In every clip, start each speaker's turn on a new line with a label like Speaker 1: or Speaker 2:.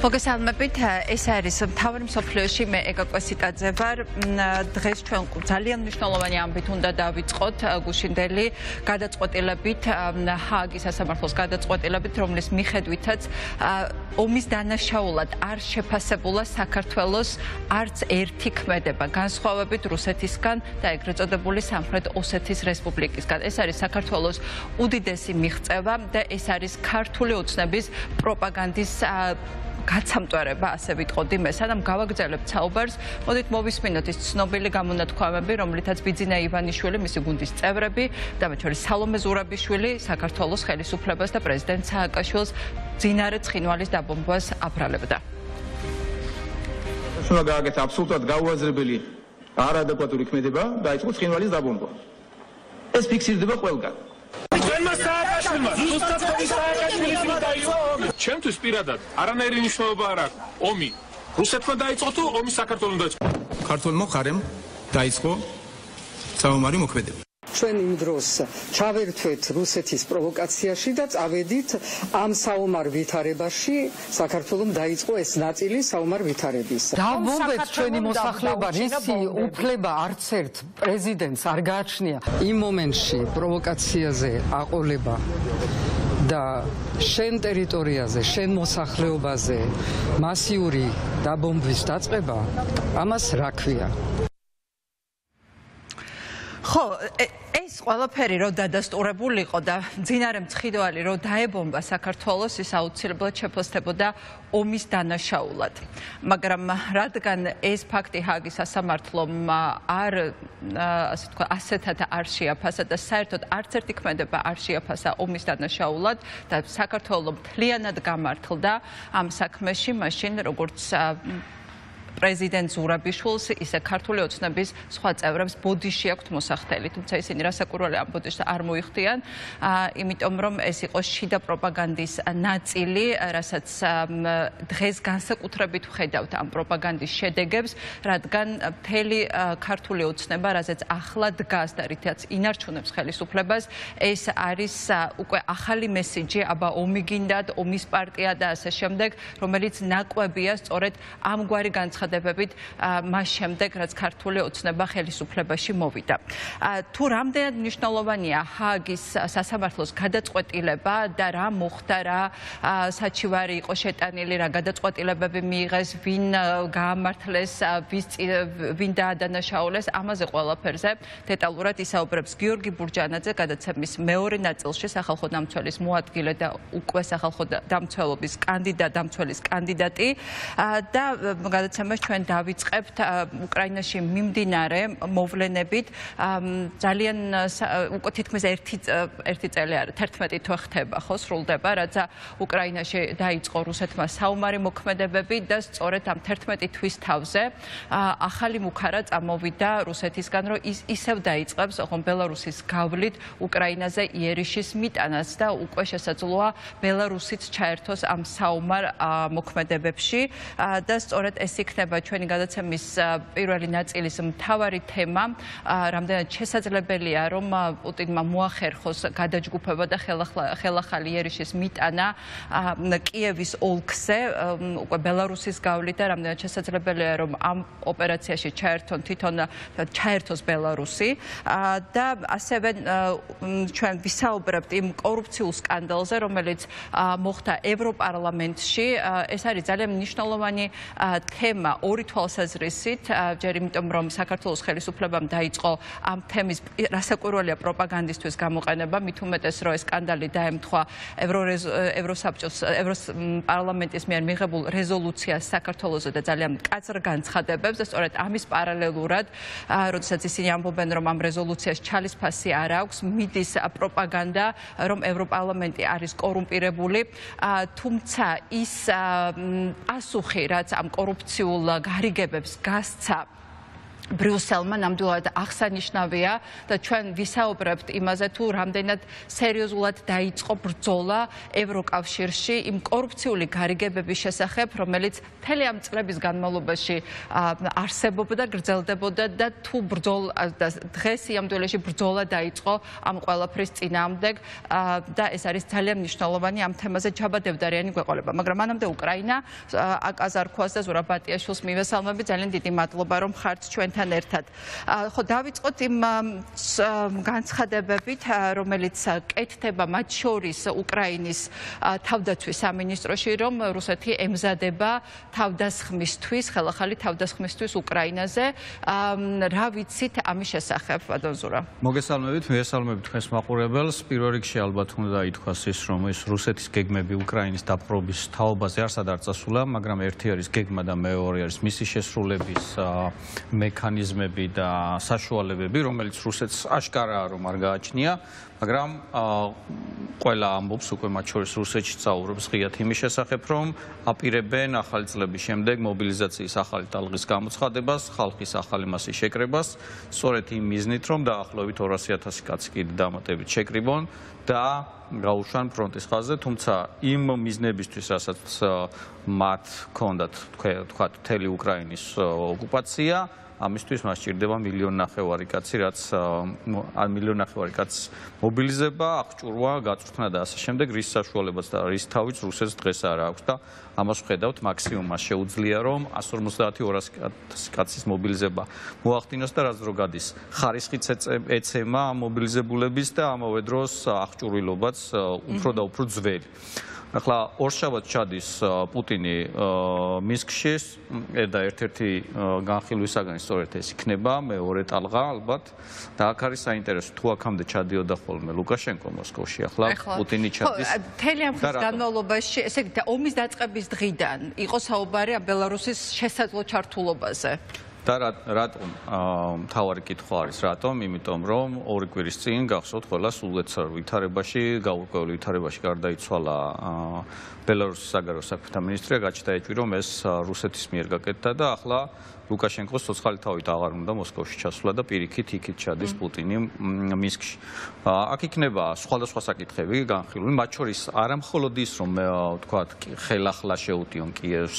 Speaker 1: მოგესალმებით, ეს არის მთავარი მსოფლიოში მე ეგა კვესიკაძე ვარ. დღეს ჩვენ ძალიან მნიშვნელოვანი ამბით უნდა დავიწყოთ გუშინდელი გადაწყვეტილებით, ჰააგის სასამართლოს გადაწყვეტილებით, რომლის მიხედვითაც ომის დანაშაულად არ შეფასებულა საქართველოს არც ერთი ქმედება, განსხვავებით რუსეთისგან და ეგრეთ წოდებული სამხრეთ ოსეთის რესპუბლიკისგან. ეს არის საქართველოს უდიდესი მიღწევა და ეს არის ქართული ოცნების პროპაგანდის გაცამტვარება, ასე ვიტყოდი მე. სანამ გავაგრძელებთ საუბარს, მოდით მოვისმინოთ ის ცნობილი გამონათქვამები, რომლითაც ბიძინა ივანიშვილი, მისი გუნდის წევრები და მათ შორის სალომე ზურაბიშვილი საქართველოს ხელისუფლებას და პრეზიდენტ სააკაშვილს მძინარე ცხინვალის დაბომბვას აბრალებდა.
Speaker 2: უნდა გააკეთა აბსოლუტურად გაუაზრებელი არადეკვატური ქმედება, დაიწყო ცხინვალის დაბომბვა. ეს ფიქსირდება ყველგან.
Speaker 3: ჩემთვის პირადად არანაირი მნიშვნელობა არ აქვს ომი რუსეთმა დაიწყო თუ ომი საქართველოს დაიწყო.
Speaker 2: ქართულმა მხარემ დაიწყო საომარი მოქმედება.
Speaker 4: ჩვენ იმ დროს ჩავერთვეთ რუსეთის პროვოკაციაში და წავედით ამ საომარ ვითარებაში. საქართველოს დაიწყო ეს ნაწილი საომარ ვითარების.
Speaker 5: დავბომბეთ ჩვენი მოსახლეობა, რისი უფლება არც ერთ პრეზიდენტს არ გააჩნია. იმ მომენტში პროვოკაციაზე აყოლება და შენ ტერიტორიაზე, შენ მოსახლეობაზე მასიური დაბომბვის დაწყება, ამას რა ქვია?
Speaker 1: ხო, ეს ყველაფერი რო დადასტურებულიყო და მძინარე მცხიდველი რო დაებომბა საქართველოს, ის აუცილებლად შეფასდებოდა ომის დანაშაულად. მაგრამ რადგან ეს ფაქტი ჰააგის სასამართლომ არ ასე თქვა ასეთად არ შეაფასა და საერთოდ არც ერთი ქმედება არ შეაფასა ომის დანაშაულად და საქართველო მთლიანად გამართლდა ამ საქმეში, მაშინ როგორც პრეზიდენტ ზურაბიშვილს, ისე ქართული ოცნების სხვა წევრებს ბოდიში აქვთ მოსახდელი, თუმცა ისინი რასაკვირველია ამ ბოდიშს არ მოიხდიან, იმიტომ რომ ეს იყო შიდა პროპაგანდის ნაწილი, რასაც დღეს განსაკუთრებით ვხედავთ ამ პროპაგანდის შედეგებს, რადგან მთელი ქართული ოცნება, რასაც ახლა დგას და რითაც ინარჩუნებს ხელისუფლებას, ეს არის უკვე ახალი მესიჯი, აბა ომი გინდათ, ომის პარტია და ასე შემდეგ, რომელიც ნაკვებია სწორედ ამგვარი განცხადებებით მას შემდეგ, რაც ქართული ოცნება ხელისუფლებაში მოვიდა. თუ რამდენად მნიშვნელოვანია ჰააგის სასამართლოს გადაწყვეტილება და რა მოხდა, რა საჩივარი იყო შეტანილი, რა გადაწყვეტილებები მიიღეს, ვინ გაამართლეს, ვინ დაადანაშაულეს, ამაზე ყველაფერზე დეტალურად ისაუბრებს გიორგი ბურჯანაძე, გადაცემის მეორე ნაწილში სახალხო დამცველის მოადგილე და უკვე სახალხო დამცველობის დამცველის კანდიდატი და გადაცემა ჩვენ დავიწყებთ უკრაინაში მიმდინარე მოვლენებით. ძალიან უკვე თითქმის ერთი წელი არა, 11 თვე ხდება, ხო, სრულდება, რაც უკრაინაში დაიწყო რუსეთმა საომარი მოქმედებები და სწორედ ამ 11 თვის თავზე ახალი მუქარა წამოვიდა რუსეთისგან, რომ ისევ დაიწყებს ბელარუსის გავლით უკრაინაზე იერიშის მიტანას და უკვე შესაძლოა ბელარუსიც ჩაერთოს ამ საომარ მოქმედებებში და სწორედ ეს იქნება ჩვენი გადაცემის პირველი ნაწილის მთავარი თემა, რამდენად შესაძლებელია, რომ პუტინმა მოახერხოს გადაჯგუფება და ხელახალი იერიშის მიტანა კიევის ოლქზე, უკვე ბელარუსის გავლით და რამდენად შესაძლებელია, რომ ამ ოპერაციაში ჩაერთოს ბელარუსი და ასევე ჩვენ ვისაუბრებთ იმ კორუფციულ სკანდალზე, რომელიც მოხდა ევროპარლამენტში. ეს არის ძალიან მნიშვნელოვანი თემა ორი თვალსაზრისით, ჯერ იმიტომ, რომ საქართველოს ხელისუფლებამ დაიწყო ამ თემის რასაკვირველია პროპაგანდისთვის გამოყენება, მით უმეტეს, რომ ეს სკანდალი დაემთხვა ევროპარლამენტის მიერ მიღებულ რეზოლუციას საქართველოზე და ძალიან მკაცრ განცხადებებს და სწორედ ამის პარალელურად, როდესაც ისინი ამბობენ, რომ ამ რეზოლუციას ჩალისფასი არ აქვს, მიდის პროპაგანდა, რომ ევროპარლამენტი არის კორუმპირებული, თუმცა ის პასუხი, რაც ამ კორუფციულ გარიგებებს გასცა ბრიუსელმა ნამდვილად აღსანიშნავია და ჩვენ ვისაუბრებთ იმაზე თუ რამდენად სერიოზულად დაიწყო ბრძოლა ევროკავშირში იმ კორუფციული გარიგებების შესახებ, რომელიც მთელი ამ წლების განმავლობაში არსებობდა, გრძელდებოდა და თუ დღეს იამდვილეში ბრძოლა დაიწყო ამ ყველაფრის წინააღმდეგ და ეს არის ძალიან მნიშვნელოვანი ამ თემაზე ჯაბადევდარიანი გვეყოლება. მაგრამ მანამდე უკრაინა აკაზარქვას და ზურაბატიაშვილს მივესალმები. ძალიან დიდი მადლობა რომ ხართ ჩვენ ერთად. ხო, დავიწყოთ იმ განცხადებებით, რომელიც კეთდება მათ შორის უკრაინის თავდაცვის სამინისტროში, რომ რუსეთი ემზადება თავდასხმისთვის, ხელახალი თავდასხმისთვის უკრაინაზე. რა ვიცით ამის შესახებ, ბატონ ზურა?
Speaker 6: მოგესალმებით, მიესალმებით თქვენს მაყურებელს. პირველ რიგში ალბათ უნდა ითქვას ის, რომ ეს რუსეთის გეგმები უკრაინის დაპყრობის თაობაზე არსად არ წასულა, მაგრამ ერთი არის გეგმა და მეორე არის მისი შესრულების მექანიზმი და საშუალებები, რომელიც რუსეთს აშკარაა რომ არ გააჩნია, მაგრამ ყველა ამბობს უკვე მათ შორის რუსეთში წაუბრობს ღიად იმის შესახებ, რომ აპირებენ ახალი წლების შემდეგ მობილიზაციის ახალი ტალღის გამოცხადებას, ხალხის ახალი მასის შეკრებას, სწორედ იმ მიზნით, რომ დაახლოებით 200,000 კაცი კიდე დამატებით შეკრიბონ და გაუშვან ფრონტის ხაზზე, თუმცა იმ მიზნებისთვის, რასაც მათ ჰქონდათ, თქვათ, მთელი უკრაინის ოკუპაცია, ამისთვის მას სჭირდება 1,5 მილიონი კაცი, რაც 1,5 მილიონი კაცის მობილიზება, აღჭურვა, გაწვრთნა და ასე შემდეგ, რის საშუალებაც და რის თავიც რუსეთს დღეს არ აქვს და ამას ვხედავთ მაქსიმუმად შეუძლია რომ 150-200 კაცის მობილიზება მოახდინოს და რაც დრო გადის ხარისხიც ეცემა მობილიზებულების და ამავე დროს აღჭურვილობაც უფრო და უფრო ძველი. ახლა ორშაბათს ჩადის პუტინი მინსკში და ერთ-ერთი განხილვისაგანი სწორედ ეს იქნება მეორე ტალღა ალბათ და აქ არის საინტერესო თუ აქამდე ჩადიოდა ხოლმე ლუკაშენკო მოსკოვში ახლა პუტინი ჩადის
Speaker 1: მთელი ამ ხნის განმავლობაში ესე იგი ომის დაწყების დღიდან იყო საუბარი ბელარუსის შესაძლო ჩართულობაზე
Speaker 6: და რატომ მთავარი კითხვა არის რატომ? იმიტომ რომ ორი კვირის წინ გახსოვთ ყველა სულეცარ ვითარებაში, გაურკვეველ ვითარებაში გარდაიცვალა ბელარუსის საგარეო საქმეთა მინისტრია, გაჩნდა ეჭვი რომ ეს რუსეთის მიერ გაკეთდა და ახლა ლუკაშენკოს ცოცხალი თავით აღარ უნდა მოსკოვში ჩასვლა და პირიქით იქით ჩადის პუტინი მინსკში. აქ იქნება სხვადასხვა საკითხები განხილული, მათ შორის არა მხოლოდ ის რომ ვთქვათ ხელახლა შეუტიონ კიევს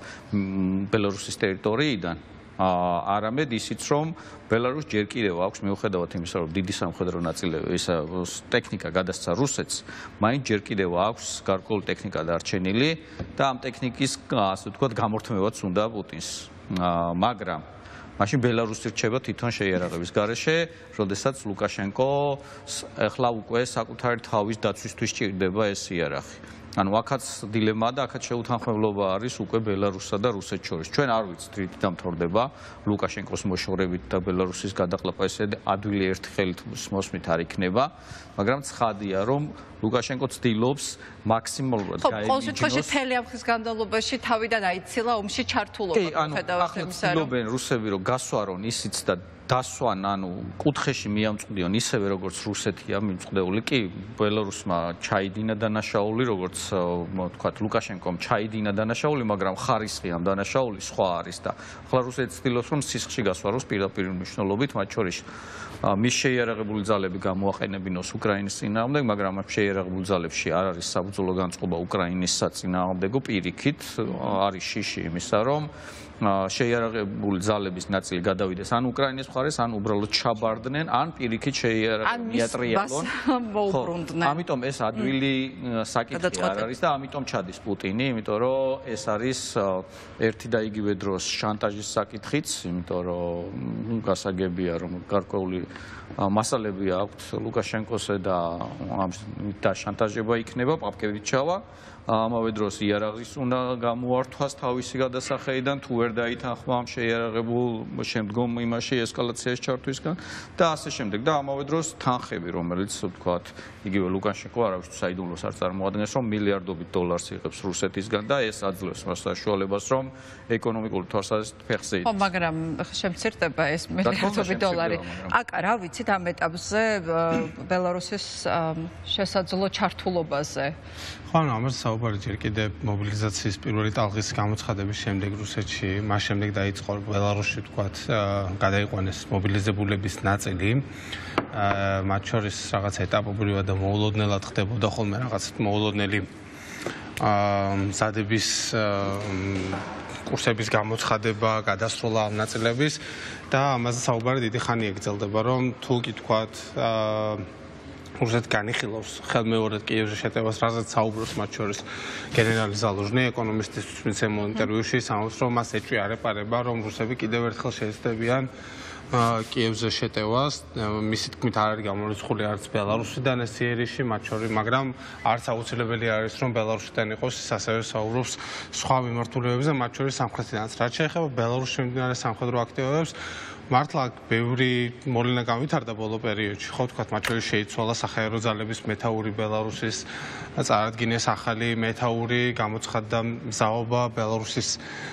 Speaker 6: ბელარუსის ტერიტორიიდან არამედ ისიც რომ ბელარუსს ჯერ კიდევ აქვს მიუხედავად იმისა რომ დიდი სამხედრო ნაწილები ეს ტექნიკა გადასცა რუსეთს მაინც ჯერ კიდევ აქვს გარკვეული ტექნიკა დარჩენილი და ამ ტექნიკის ასე ვთქვათ გამორთმევაც უნდა პუტინს მაგრამ მაშინ ბელარუსი რჩება თვითონ შეიარაღების გარეშე როდესაც ლუკაშენკო ახლა უკვე საკუთარი თავის დაცვისთვის სჭირდება ეს იარაღი ანუ აქაც დილემაა და აქაც შეუთანხმებლობა არის უკვე ბელარუსსა და რუსეთს შორის. ჩვენ არ ვიცით რით დამთავრდება ლუკაშენკოს მოშორებით და ბელარუსის გადაყლაპა ესე ადვილი ერთი ხელით მოსმით არ იქნება, მაგრამ ცხადია რომ ლუკაშენკო ცდილობს მაქსიმალურად
Speaker 1: გაემიჯნოს. ხო, ყოველშემთხვევაში მთელი ამ ხის განმავლობაში თავიდან აიცილა ომში ჩართულობა.
Speaker 6: ხედავთ იმისა რომ ცდილობენ რუსები რომ გასვარონ ისიც და დასვან ანუ კუთხეში მიამწყდიონ ისევე როგორც რუსეთია მიმწყდეული კი ბელარუსმა ჩაიდინა დანაშაული როგორც ვთქვათ ლუკაშენკომ ჩაიდინა დანაშაული მაგრამ ხარისხი ამ დანაშაული სხვა არის და ახლა რუსეთი ცდილობს რომ სისხლში გასვაროს პირდაპირ მნიშვნელობით მათ შორის მის შეიარაღებული ძალები გამოაყენებინოს უკრაინის წინააღმდეგ მაგრამ ამ შეიარაღებულ ძალებში არ არის საბრძოლო განწყობა უკრაინის საწინააღმდეგო პირიქით არის შიში იმისა რომ შეიარაღებული ძალების ნაწილი გადავიდეს ან უკრაინის მხარეს, ან უბრალოდ ჩაბარდნენ, ან პირიქით შეიარაღებულონ. ამიტომ ეს ადვილი საკითხი არ არის და ამიტომ ჩადის პუტინი, იმიტომ რომ ეს არის ერთი და იგივე დროს შანტაჟის საკითხიც, იმიტომ რომ გასაგებია რომ გარკვეული მასალები აქვს ლუკაშენკოსე და შანტაჟება იქნება, პაპკებით ჩავა. ამავე დროს იარაღის უნდა გამოართვას თავისი გადასახეიდან თუ ვერ დაითანხმა ამ შეიარაღებულ შემდგომ იმაში ესკალაციაში ჩართვისგან და ასე შემდეგ და ამავე დროს თანხები რომელიც ვთქვათ იგივე ლუკაშენკო არავის საიდუმლოს არ წარმოადგენს რომ მილიარდობით დოლარს იღებს რუსეთისგან და ეს აძლევს მას საშუალებას რომ ეკონომიკური თვალსაზრისით ფეხზე იდეს.
Speaker 1: ხო, მაგრამ შემცირდება ეს მილიარდობით დოლარი. აკა რა ვიცით ამ ეტაპზე ბელარუსის შესაძლო ჩართულობაზე?
Speaker 7: ხო, ამას საუბარი ჯერ კიდევ მობილიზაციის პირველი ტალღის გამოცხადების შემდეგ რუსეთში, მას შემდეგ დაიწყო ბელარუსში თქვათ გადაიყვანეს მობილიზებულების ნაწილი. მათ შორის რაღაც ეტაპობრივად და მოულოდნელად ხდებოდა ხოლმე რაღაც მოულოდნელი მზადების კურსების გამოცხადება, გადასროლა ამ ნაწილების და ამაზე საუბარი დიდი ხანი ეკრძალდება, რომ თუ კი თქვათ რუსეთი განიხილავს ხელმეორედ კიევზე შეტევას, რაზეც საუბრობს მათ შორის გენერალი ზალუჟნი, ეკონომისტის მიცემულ ინტერვიუში, ამბობს, რომ მას ეჭვი არ ეპარება, რომ რუსები კიდევ ერთხელ შეეცდებიან კიევზე შეტევას, მისი თქმით არ არის გამორიცხული არც ბელარუსიდან ეს იერიში, მათ შორის, მაგრამ არც აუცილებელი არის, რომ ბელარუსიდან იყოს, ის ასევე საუბრობს სხვა მიმართულებებზე, მათ შორის სამხრეთიდანაც. რაც შეეხება ბელარუსში მიმდინარე სამხედრო აქტივობებს, მართლა ბევრი მოვლენა განვითარდა ბოლო პერიოდში, ხო თქვათ, მათ შორის შეიცვალა საჰაერო ძალების მეთაური ბელარუსის, წარადგინეს ახალი მეთაური, გამოცხადდა მზაობა ბელარუსის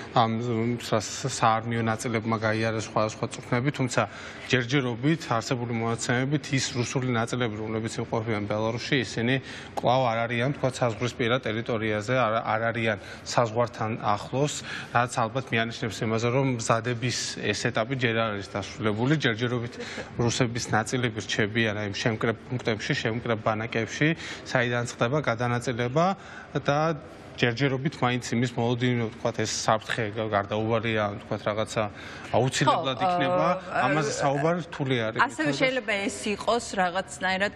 Speaker 7: საარმიო ნაწილებმა გაიარეს სხვადასხვა წვრთნები, თუმცა ჯერჯერობით არსებული მონაცემებით ის რუსული ნაწილები, რომლებიც იმყოფებიან ბელარუსში, ისინი კვლავ არ არიან, თქვათ, საზღვრისპირა ტერიტორიაზე, არ არიან საზღვართან ახლოს, რაც ალბათ მიანიშნებს იმაზე, რომ მზადების ეს ეტაპი ჯერ არ არის დასრულებული, ჯერჯერობით რუსების ნაწილები რჩებიან იმ შემკრებ პუნქტებში, შემკრებ ბანაკებში, საიდან ხდება გადანაწილება და ჯერჯერობით მაინც იმის მოლოდინი, თქვათ, ეს საფრთხე გარდაუვალია, თქვათ, რაღაცა აუცილებლად იქნება, ამაზე საუბარი რთული არის.
Speaker 1: ასევე შეიძლება ეს იყოს რაღაცნაირად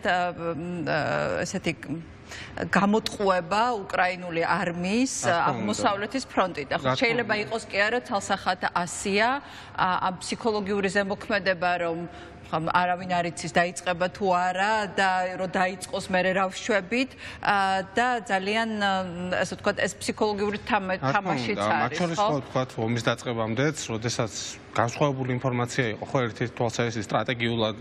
Speaker 1: ესეთი გამოტყუება უკრაინული არმიის აღმოსავლეთის ფრონტიდან. შეიძლება იყოს კი არა თალსახად ასია, ამ ფსიქოლოგიური ზემოქმედება, რომ არავინ არ იცის დაიწყება თუ არა და რომ დაიწყოს მერე რა ვშვებით და ძალიან ასე ვთქვათ ეს ფსიქოლოგიური თამაშიც არის.
Speaker 7: მათ შორის ხო ვთქვათ ომის დაწყებამდეც, როდესაც განსხვავებული ინფორმაცია იყო, ხო ერთი თვალსაზრისით სტრატეგიულად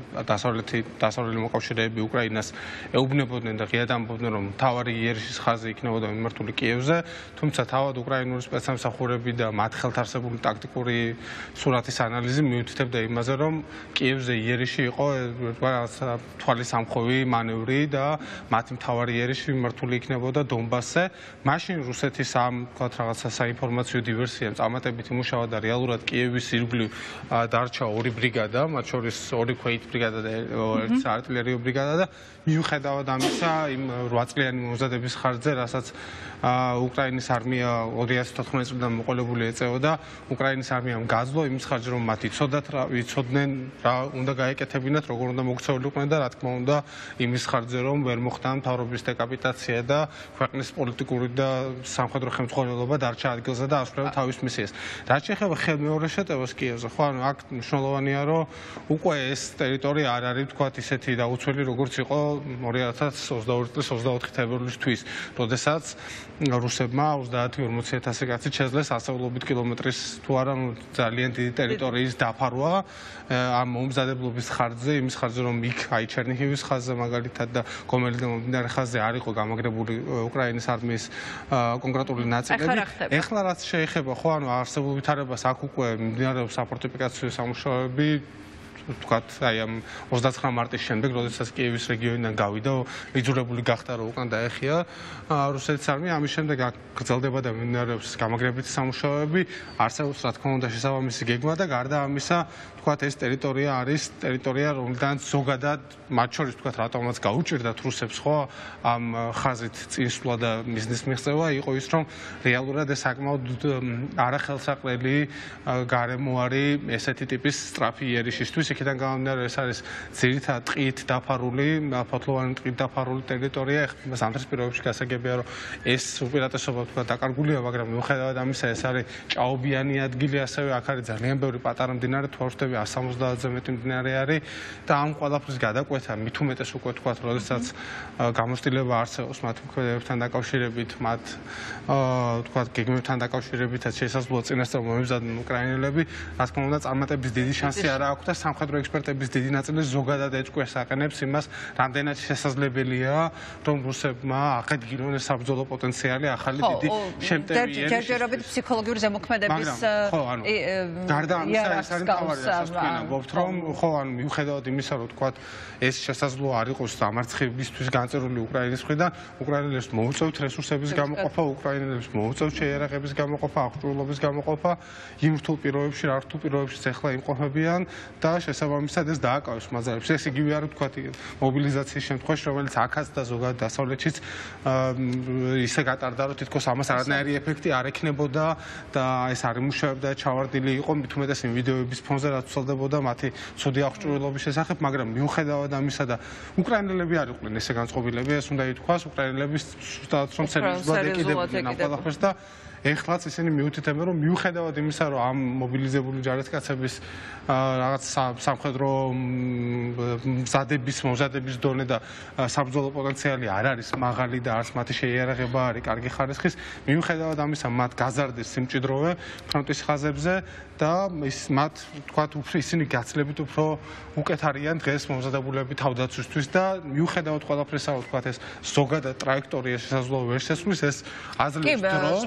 Speaker 7: დასავლელი მოკავშირეები უკრაინას ეუბნებოდნენ და ღიად ამბობდნენ, რომ მთავარი იერიშის ხაზი იქნებოდა მიმართული კიევზე, თუმცა თავად უკრაინული სპეცსამსახურები და მათ ხელთ არსებული ტაქტიკური სურათის ანალიზი მიუთითებდა იმაზე, რომ კიევზე იერიში იყო რაღაც თვალის ამხოვი მანევრი და მათი მთავარი იერიში მიმართული იქნებოდა დონბასზე. მაშინ რუსეთის ამ თქვათ რაღაცა საინფორმაციო დივერსიამ წარმატებით იმუშავა და რეალურად კიევის ირგვლივ დარჩა 2 ბრიგადა, მათ შორის 2 ქვეით ბრიგადა და 1 არტილერიო ბრიგადა და მიუხედავად ამისა, იმ 8 წლიანი მომზადების ხარჯზე, რასაც უკრაინის არმია 2014 წლიდან მოყოლებული ეწეოდა, უკრაინის არმიამ გაძლო იმის ხარჯზე, რომ მათ იცოდნენ რა უნდა გაეკეთებინათ, როგორ უნდა მოქცეულიყვნენ და რა თქმა უნდა, იმის ხარჯზე, რომ ვერ მოხდა მთავრობის დეკაპიტაცია და ქვეყნის პოლიტიკური და სამხედრო ხელმძღვანელობა დარჩა ადგილზე და ასრულებდა თავის მისიას. რაც შეეხება ხელმეორე შეტევას კიევზე, ხო, ანუ აქ მნიშვნელოვანია, რომ უკვე ეს ტერიტორია არ არის, თქვათ, ისეთი დაუცველი, როგორც იყო 2022 წლის 24 თებერვლისთვის, როდესაც რუსებმა 30-40,000 კაცი შეძლეს ასეულობით კილომეტრის თუ არა ძალიან დიდი ტერიტორიის დაფარვა ამ მომზადებლობის ხარჯზე, იმის ხარჯზე, რომ იქ აი ჩერნიჰივის ხაზზე მაგალითად და გომელის მომდინარე ხაზზე არ იყო გამაგრებული უკრაინის არმიის კონკრეტული ნაწილები. ეხლა რაც შეეხება, ხო, ანუ არსებულ ვითარებას აქ უკვე მიმდინარეობს საფორტიფიკაციო სამუშაოები, თქვათ, აი ამ 29 მარტის შემდეგ, როდესაც კიევის რეგიონიდან გავიდა, იძულებული გახდა, რომ უკან დაეხია რუსეთის არმია, ამის შემდეგ აქ გრძელდება და მიმდინარეობს გამაგრებითი სამუშაოები, არსებობს რა თქმა უნდა შესაბამისი გეგმა და გარდა ამისა, თქვათ, ეს ტერიტორია არის ტერიტორია, რომლიდან ზოგადად, მათ შორის, თქვათ, რატომაც გაუჭირდათ რუსებს, ხო, ამ ხაზით წინსვლა და მიზნის მიღწევა იყო ის, რომ რეალურად ეს საკმაოდ არახელსაყრელი გარემო არის ესეთი ტიპის სწრაფი იერიშისთვის. იქიდან გამომდინარე, ეს არის ძირითადად ტყით დაფარული, ფოთლოვანი ტყით დაფარული ტერიტორია. ეხლა ზამთრის პირობებში გასაგებია, რომ ეს უპირატესობა თქვა დაკარგულია, მაგრამ მიუხედავად ამისა, ეს არის ჭაობიანი ადგილი, ასევე აქ არის ძალიან ბევრი პატარა მდინარე, თუ არ ვხვდები 170-ზე მეტი მდინარე არის და ამ ყველაფრის გადაკვეთა მით უმეტეს უკვე თქვა, როდესაც გამოცდილება არსებობს მათ მოქმედებებთან დაკავშირებით, მათ თქვა გეგმებთან დაკავშირებითაც შესაძლოა წინასწარ მომებზადნენ უკრაინელები, რა თქმა უნდა, წარმატების დიდი შანსი არ აქვს და სამხედრო ექსპერტების დიდი ნაწილი ზოგადად ეჭვს აყენებს იმას, რამდენად შესაძლებელია, რომ რუსებმა აღედგინონ ეს საბრძოლო პოტენციალი ახალი დიდი შემტევიანი.
Speaker 1: ჯერჯერობით ფსიქოლოგიური ზემოქმედების
Speaker 7: გარდა ამისა, ეს არის თავარი, რასაც ვთქვით, რომ ხო, ანუ მიუხედავად იმისა, რომ თქვათ, ეს შესაძლოა არ იყოს დამარცხებისთვის განწერილი უკრაინის მხრიდან, უკრაინელებს მოუწევთ რესურსების გამოყოფა, უკრაინელებს მოუწევთ შეიარაღების გამოყოფა, აღჭურვილობის გამოყოფა, იმ რთულ პირობებში, რა რთულ პირობებშიც ახლა იმყოფებიან და შესაბამისად ეს დააკავეს მაზარებს. ეს იგივე არ ვთქვათ მობილიზაციის შემთხვევაში, რომელიც აქაც და ზოგადად დასავლეთშიც ისე გატარდა, რომ თითქოს ამას არანაირი ეფექტი არ ექნებოდა და ეს არ იმუშავებდა, ჩავარდილი იყო, მით უმეტეს იმ ვიდეოების ფონზე, რაც ვრცელდებოდა მათი ცუდი აღჭურვილობის შესახებ, მაგრამ მიუხედავად ამისა და უკრაინელები არ იყვნენ ესე განწყობილები, ეს უნდა ითქვას, უკრაინელები ზუსტად რომ სერიოზულად ეკიდებოდნენ ამ ყველაფერს და ეხლაც ისინი მიუთითებენ, რომ მიუხედავად იმისა, რომ ამ მობილიზებული ჯარისკაცების რაღაც სამხედრო მომზადების დონე და საბრძოლო პოტენციალი არ არის მაღალი და არც მათი შეიარაღება არის კარგი ხარისხის, მიუხედავად ამისა, მათ გაზარდეს სიმჭიდროვე ფრონტის ხაზებზე და მათ თქვათ, უფრო ისინი გაცლებით უფრო უკეთ არიან დღეს მომზადებულები თავდაცვისთვის და მიუხედავად ყველაფრისა, თქვათ, ეს ზოგადად ტრაექტორია შესაძლოა ვერ შესვლის, ეს აძლევს დროს.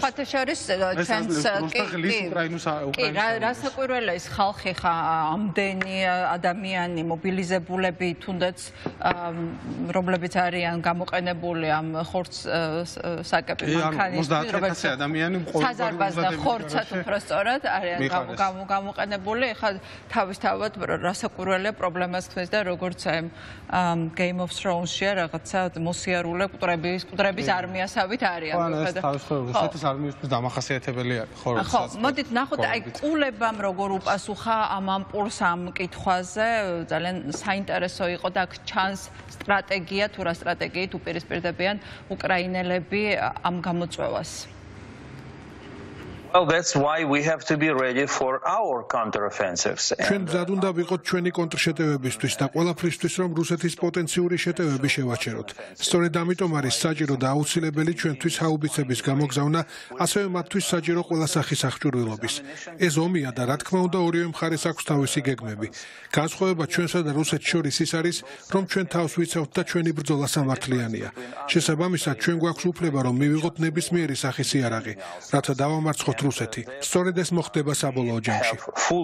Speaker 1: რასაკვირველია ის ხალხი ხა ამდენი ადამიანი მობილიზებულები თუნდაც რომლებიც არიან გამოყენებული ამ ხორცსაკები მანქანისთვის
Speaker 7: რომელიც ადამიანი
Speaker 1: საზარბაზ და ხორცად უფრო სწორად არიან გამოყენებული ხა თავისთავად რასაკვირველია პრობლემას თვლის და როგორც Game of Thrones-ში რაღაცა მოსიარულე კუტრების არმიასავით არიან
Speaker 7: რუსეთის არმიისთვის დამახასიათებელი არის ხო
Speaker 1: ხო მოდით ნახოთ აი კულებამ როგორ უპასუხა ამ ამპულს ამ კითხვაზე ძალიან საინტერესო იყო და აქ ჩანს სტრატეგია თუ რა სტრატეგიით უპირისპირდებიან უკრაინელები ამ გამოწვევას
Speaker 8: Well, that's why we have to be ready for our counteroffensives.
Speaker 9: ჩვენ მზად უნდა ვიყოთ ჩვენი კონტრშეტევებისთვის და ყველაფრისთვის, რომ რუსეთის პოტენციური შეტევები შევაჩეროთ. სწორედ ამიტომ არის საჭირო და აუცილებელი ჩვენთვის ჰაუბიცების გამოგზავნა, ასევე მათთვის საჭირო ყველა სახის აღჭურვილობის. ეს ომია და რა თქმა უნდა ორივე მხარეს აქვს თავისი გეგმები. განსხვავება ჩვენსა და რუსეთს შორის ის არის, რომ ჩვენ თავს ვიცავთ და ჩვენი ბრძოლა სამართლიანია. შესაბამისად, ჩვენ გვაქვს უფლება, რომ მივიღოთ ნებისმიერი სახის იარაღი, რათა დავამარცხოთ რუსეთი. სწორედ ეს მოხდება საბოლოო ჯამში.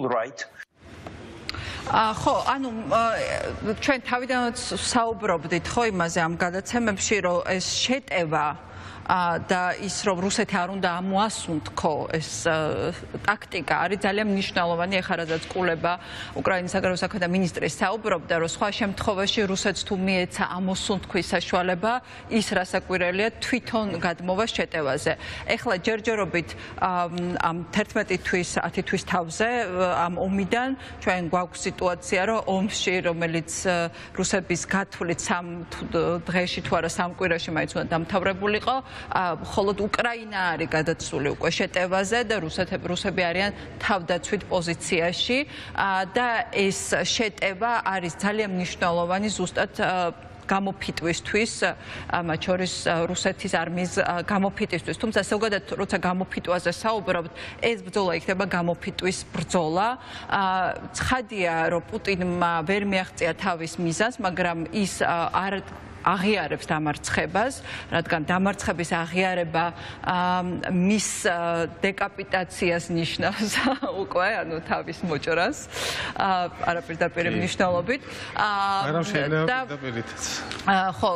Speaker 1: ხო, ანუ ჩვენ თავიდანაც საუბრობდით ხო იმაზე ამ გადაცემებში, რომ ეს შეტევა და ის რომ რუსეთი არ უნდა ამოასუნთქო ეს ტაქტიკა არის ძალიან მნიშვნელოვანი ეხლა რადგან კულება უკრაინის საგარეო საქმეთა მინისტრი საუბრობდა რომ სხვა შემთხვევაში რუსეთს თუ მიეცა ამოსუნთქვის საშუალება ის რასაკვირველია თვითონ გადმოვა შეტევაზე ეხლა ჯერჯერობით ამ 11 თვის 10 თვის თავზე ამ ომიდან ჩვენ გვაქვს სიტუაცია რომ ომში რომელიც რუსების გათვლით 3 დღეში თუ არა 3 კვირაში მაინც უნდა დამთავრებულიყო ხოლოდ უკრაინა არის გადაცული უკვე შეტევაზე და რუსები არიან თავდაცვით პოზიციაში და ეს შეტევა არის ძალიან მნიშვნელოვანი ზუსტად გამოფიტვისთვის, მათ შორის რუსეთის არმიის გამოფიტვისთვის. თუმცა ზოგადად როცა გამოფიტვაზე საუბრობთ, ეს ბრძოლა იქნება გამოფიტვის ბრძოლა. ცხადია, რომ პუტინმა ვერ მიაღწია თავის მიზანს, მაგრამ ის არ აღიარებს დამარცხებას, რადგან დამარცხების აღიარება მის დეკაპიტაციას ნიშნავს უკვე, ანუ თავის მოჭრას, არაპირდაპირ მნიშვნელობით.
Speaker 7: მაგრამ შეიძლება პირდაპირითაც.
Speaker 1: ხო.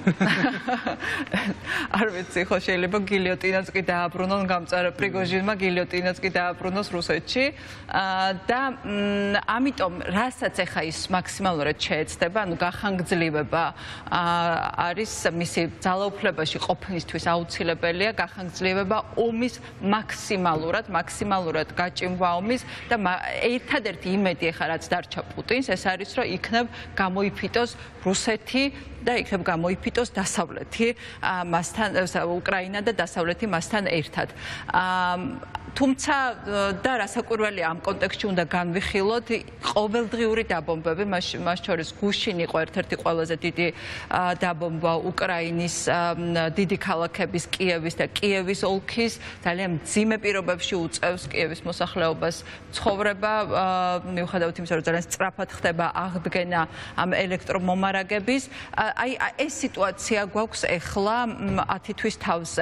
Speaker 1: არ ვიცი, ხო შეიძლება გილიოტინაც კი დააბრუნონ გამწარა პრიგოჟინმა გილიოტინაც კი დააბრუნოს რუსეთში და ამიტომ რასაც ახლა ის მაქსიმალურად შეეცდება, ანუ გახანგრძლივება არის მისი ძალაუფლებაში ყოფნისთვის აუცილებელია გახანგრძლივება ომის მაქსიმალურად გაჭიმვა ომის და ერთადერთი იმედი ახლა რაც დარჩა პუტინს ეს არის რომ იქნებ გამოიფიტოს რუსეთი და იქნებ გამოიფიტოს დასავლეთი მასთან უკრაინა და დასავლეთი მასთან ერთად. თუმცა და რასაკვირველია ამ კონტექსტში უნდა განვიხილოთ ყოველდღიური დაბომბები, მას შორის გუშინ იყო ერთ-ერთი ყველაზე დიდი დაბომბვა უკრაინის დიდი ქალაქების კიევის და კიევის ოლქის ძალიან მძიმე პირობებში უწევს კიევის მოსახლეობას ცხოვრება, მიუხედავად იმისა, რომ ძალიან სწრაფად ხდება აღდგენა ამ ელექტრომომარაგების. აი ეს სიტუაცია გვაქვს ეხლა 10 თვის თავზე.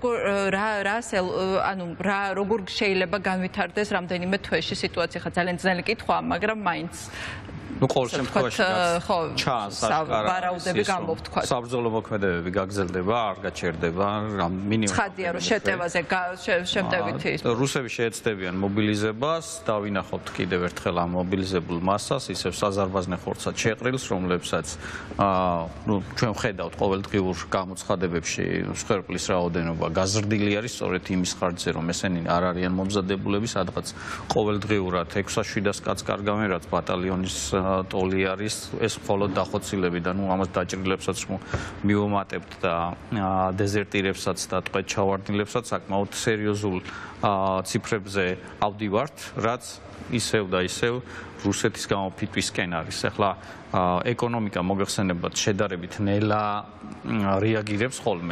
Speaker 1: როგორ შეიძლება განვითარდეს რამდენიმე თვეში სიტუაცია? ხა ძალიან ძნელი კითხვაა, მაგრამ მაინც
Speaker 6: ყოველ შემთხვევაში ჩანს
Speaker 1: ვარაუდები გამოვთქვათ.
Speaker 6: საბრძოლო მოქმედებები გაგრძელდება, არ გაჩერდება, მინიმუმ.
Speaker 1: ცხადია, რომ შეტევაზე შემტევითი ის.
Speaker 6: რუსები შეეცდებიან მობილიზებას, დავინახოთ კიდევ ერთხელ ამ მობილიზებულ მასას, ისევ საზარბაზნე ხორცად შეყრილს, რომლებსაც ჩვენ ვხედავთ ყოველდღიურ გამოცხადებებში მსხვერპლის რაოდენობა გაზრდილი არის, სწორედ იმის ხარჯზე, რომ ესენი არ არიან მომზადებულები, სადღაც ყოველდღიურად 600-700 კაცს კარგავენ, რაც ბატალიონის ტოლი არის, ეს მხოლოდ დახოცილები და ამას დაჭრილებსაც მივუმატებთ და დეზერტირებსაც და ტყვედ ჩავარდნილებსაც საკმაოდ სერიოზულ ციფრებზე ავდივართ, რაც ისევ და ისევ რუსეთის გამოფიტვისკენ არის. ახლა ეკონომიკა მოგეხსენებათ შედარებით ნელა რეაგირებს ხოლმე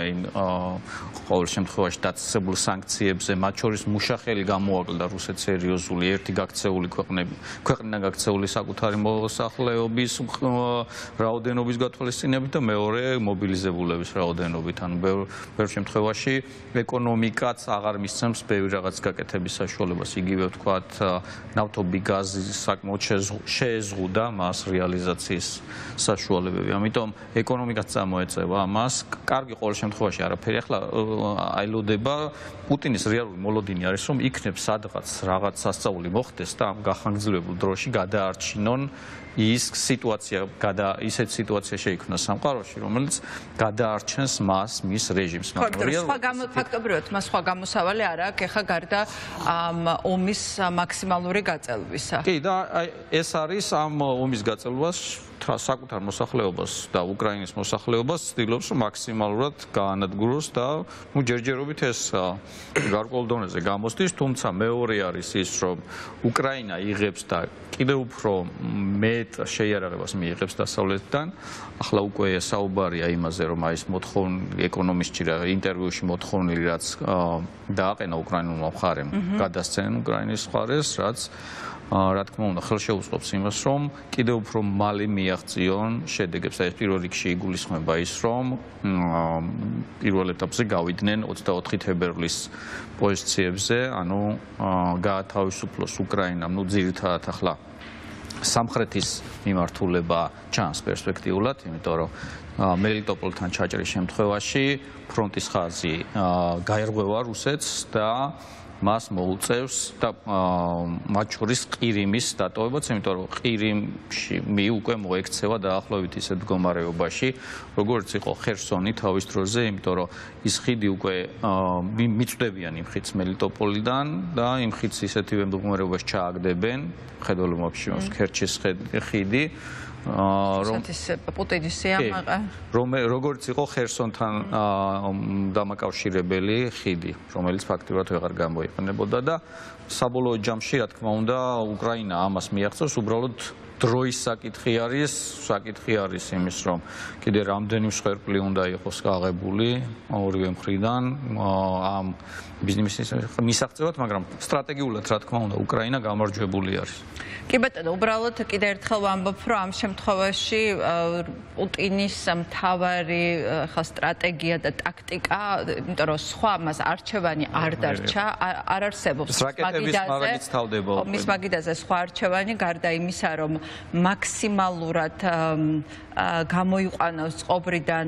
Speaker 6: ყოველ შემთხვევაში დაწესებულ სანქციებზე, მათ შორის მუშახელი გამოაკლდა რუსეთს სერიოზული ერთი გაქცეული ქვეყნიდან გაქცეული საკუთარი მოსახლეობის რაოდენობის გათვალისწინებით და მეორე მობილიზებულების რაოდენობით. ანუ ბევრ შემთხვევაში ეკონომიკაც აღარ მისცემს ბევრი რაღაც გაკეთების საშუალებას. იგივე ვთქვათ, ნავთობი, გაზი საკმაოდ შეეზღუდა მას რეალიზაციის საშუალებები. ამიტომ ეკონომიკაც წამოეწევა ამას. კარგი ყოველ შემთხვევაში არაფერი ახლა აილოდება. პუტინის რეალური მოლოდინი არის, რომ იქნებ სადღაც რაღაც სასწაული მოხდეს და ამ გახანგრძლივებულ დროში გადაარჩინონ ის სიტუაცია, ისეთ სიტუაცია შეიქმნა სამყაროში, რომელიც გადაარჩენს მას მის რეჟიმს.
Speaker 1: ფაქტობრივად მას სხვა გამოსავალი არ აქვს, ეხა გარდა ამ ომის მაქსიმალური გაწელვისა.
Speaker 6: კი, და ეს არის ამ ომის გაწელვას საკუთარ მოსახლეობას და უკრაინის მოსახლეობას ცდილობს მაქსიმალურად გაანადგუროს და ჯერჯერობით ეს გარკვეულ დონეზე გამოსდის, თუმცა მეორე არის ის, რომ უკრაინა იღებს და კიდევ უფრო მეტ შეიარაღებას მიიღებს დასავლეთიდან. ახლა უკვე საუბარია იმაზე, რომ აი ეს ეკონომისტში ინტერვიუში მოთხოვნილი, რაც დააყენა უკრაინულმა მხარემ, გადასცენ უკრაინის მხარეს, რაც რა თქმა უნდა ხელშეუწყობს იმას, რომ კიდევ უფრო მალე მიაღწიონ შედეგებს. აი პირველ რიგში იგულისხმება ის, რომ პირველ ეტაპზე გავიდნენ 24 თებერვლის პოზიციებზე, ანუ გაათავისუფლოს უკრაინამ, ძირითადად ახლა სამხრეთის მიმართულება ჩანს პერსპექტიულად, იმიტომ რომ მელიტოპოლთან ჩაჭრის შემთხვევაში ფრონტის ხაზი გაერღვევა რუსეთს და მას მოუწევს და მათ შორის ყირიმის დატოვებაც, იმიტომ რომ ყირიმში უკვე მოექცევა დაახლოებით ისეთ მდგომარეობაში, როგორც იყო ხერსონი თავის დროზე, იმიტომ რომ ის ხიდი უკვე მიწვდებიან იმ ხიდს მელიტოპოლიდან და იმ ხიდს ისეთივე მდგომარეობაში ჩააგდებენ, ხედველობებში ქერჩის ხიდი.
Speaker 1: პუტინის სიამაყე.
Speaker 6: როგორც იყო ხერსონთან დამაკავშირებელი ხიდი, რომელიც ფაქტიურად ვეღარ გამოიყენებოდა და საბოლოო ჯამში, რა თქმა უნდა, უკრაინა ამას მიაღწევს, უბრალოდ დროის საკითხი არის იმის, რომ კიდე რამდენი მსხვერპლი უნდა იყოს გაღებული ორივე მხრიდან ამ ბიზნესის მისაღწევად, მაგრამ სტრატეგიულად, რა თქმა უნდა, უკრაინა გამარჯვებული არის.
Speaker 1: კი ბატონო, უბრალოდ კიდე ერთხელ ვამბობ, რომ ამ შემთხვევაში პუტინის მთავარი სტრატეგია და ტაქტიკა, იმიტომ რომ სხვა მას არჩევანი არ დარჩა, არ არსებობს. მის მაგიდაზე სხვა არჩევანი გარდა იმისა, რომ მაქსიმალურად გამოიყვანოს წყობრიდან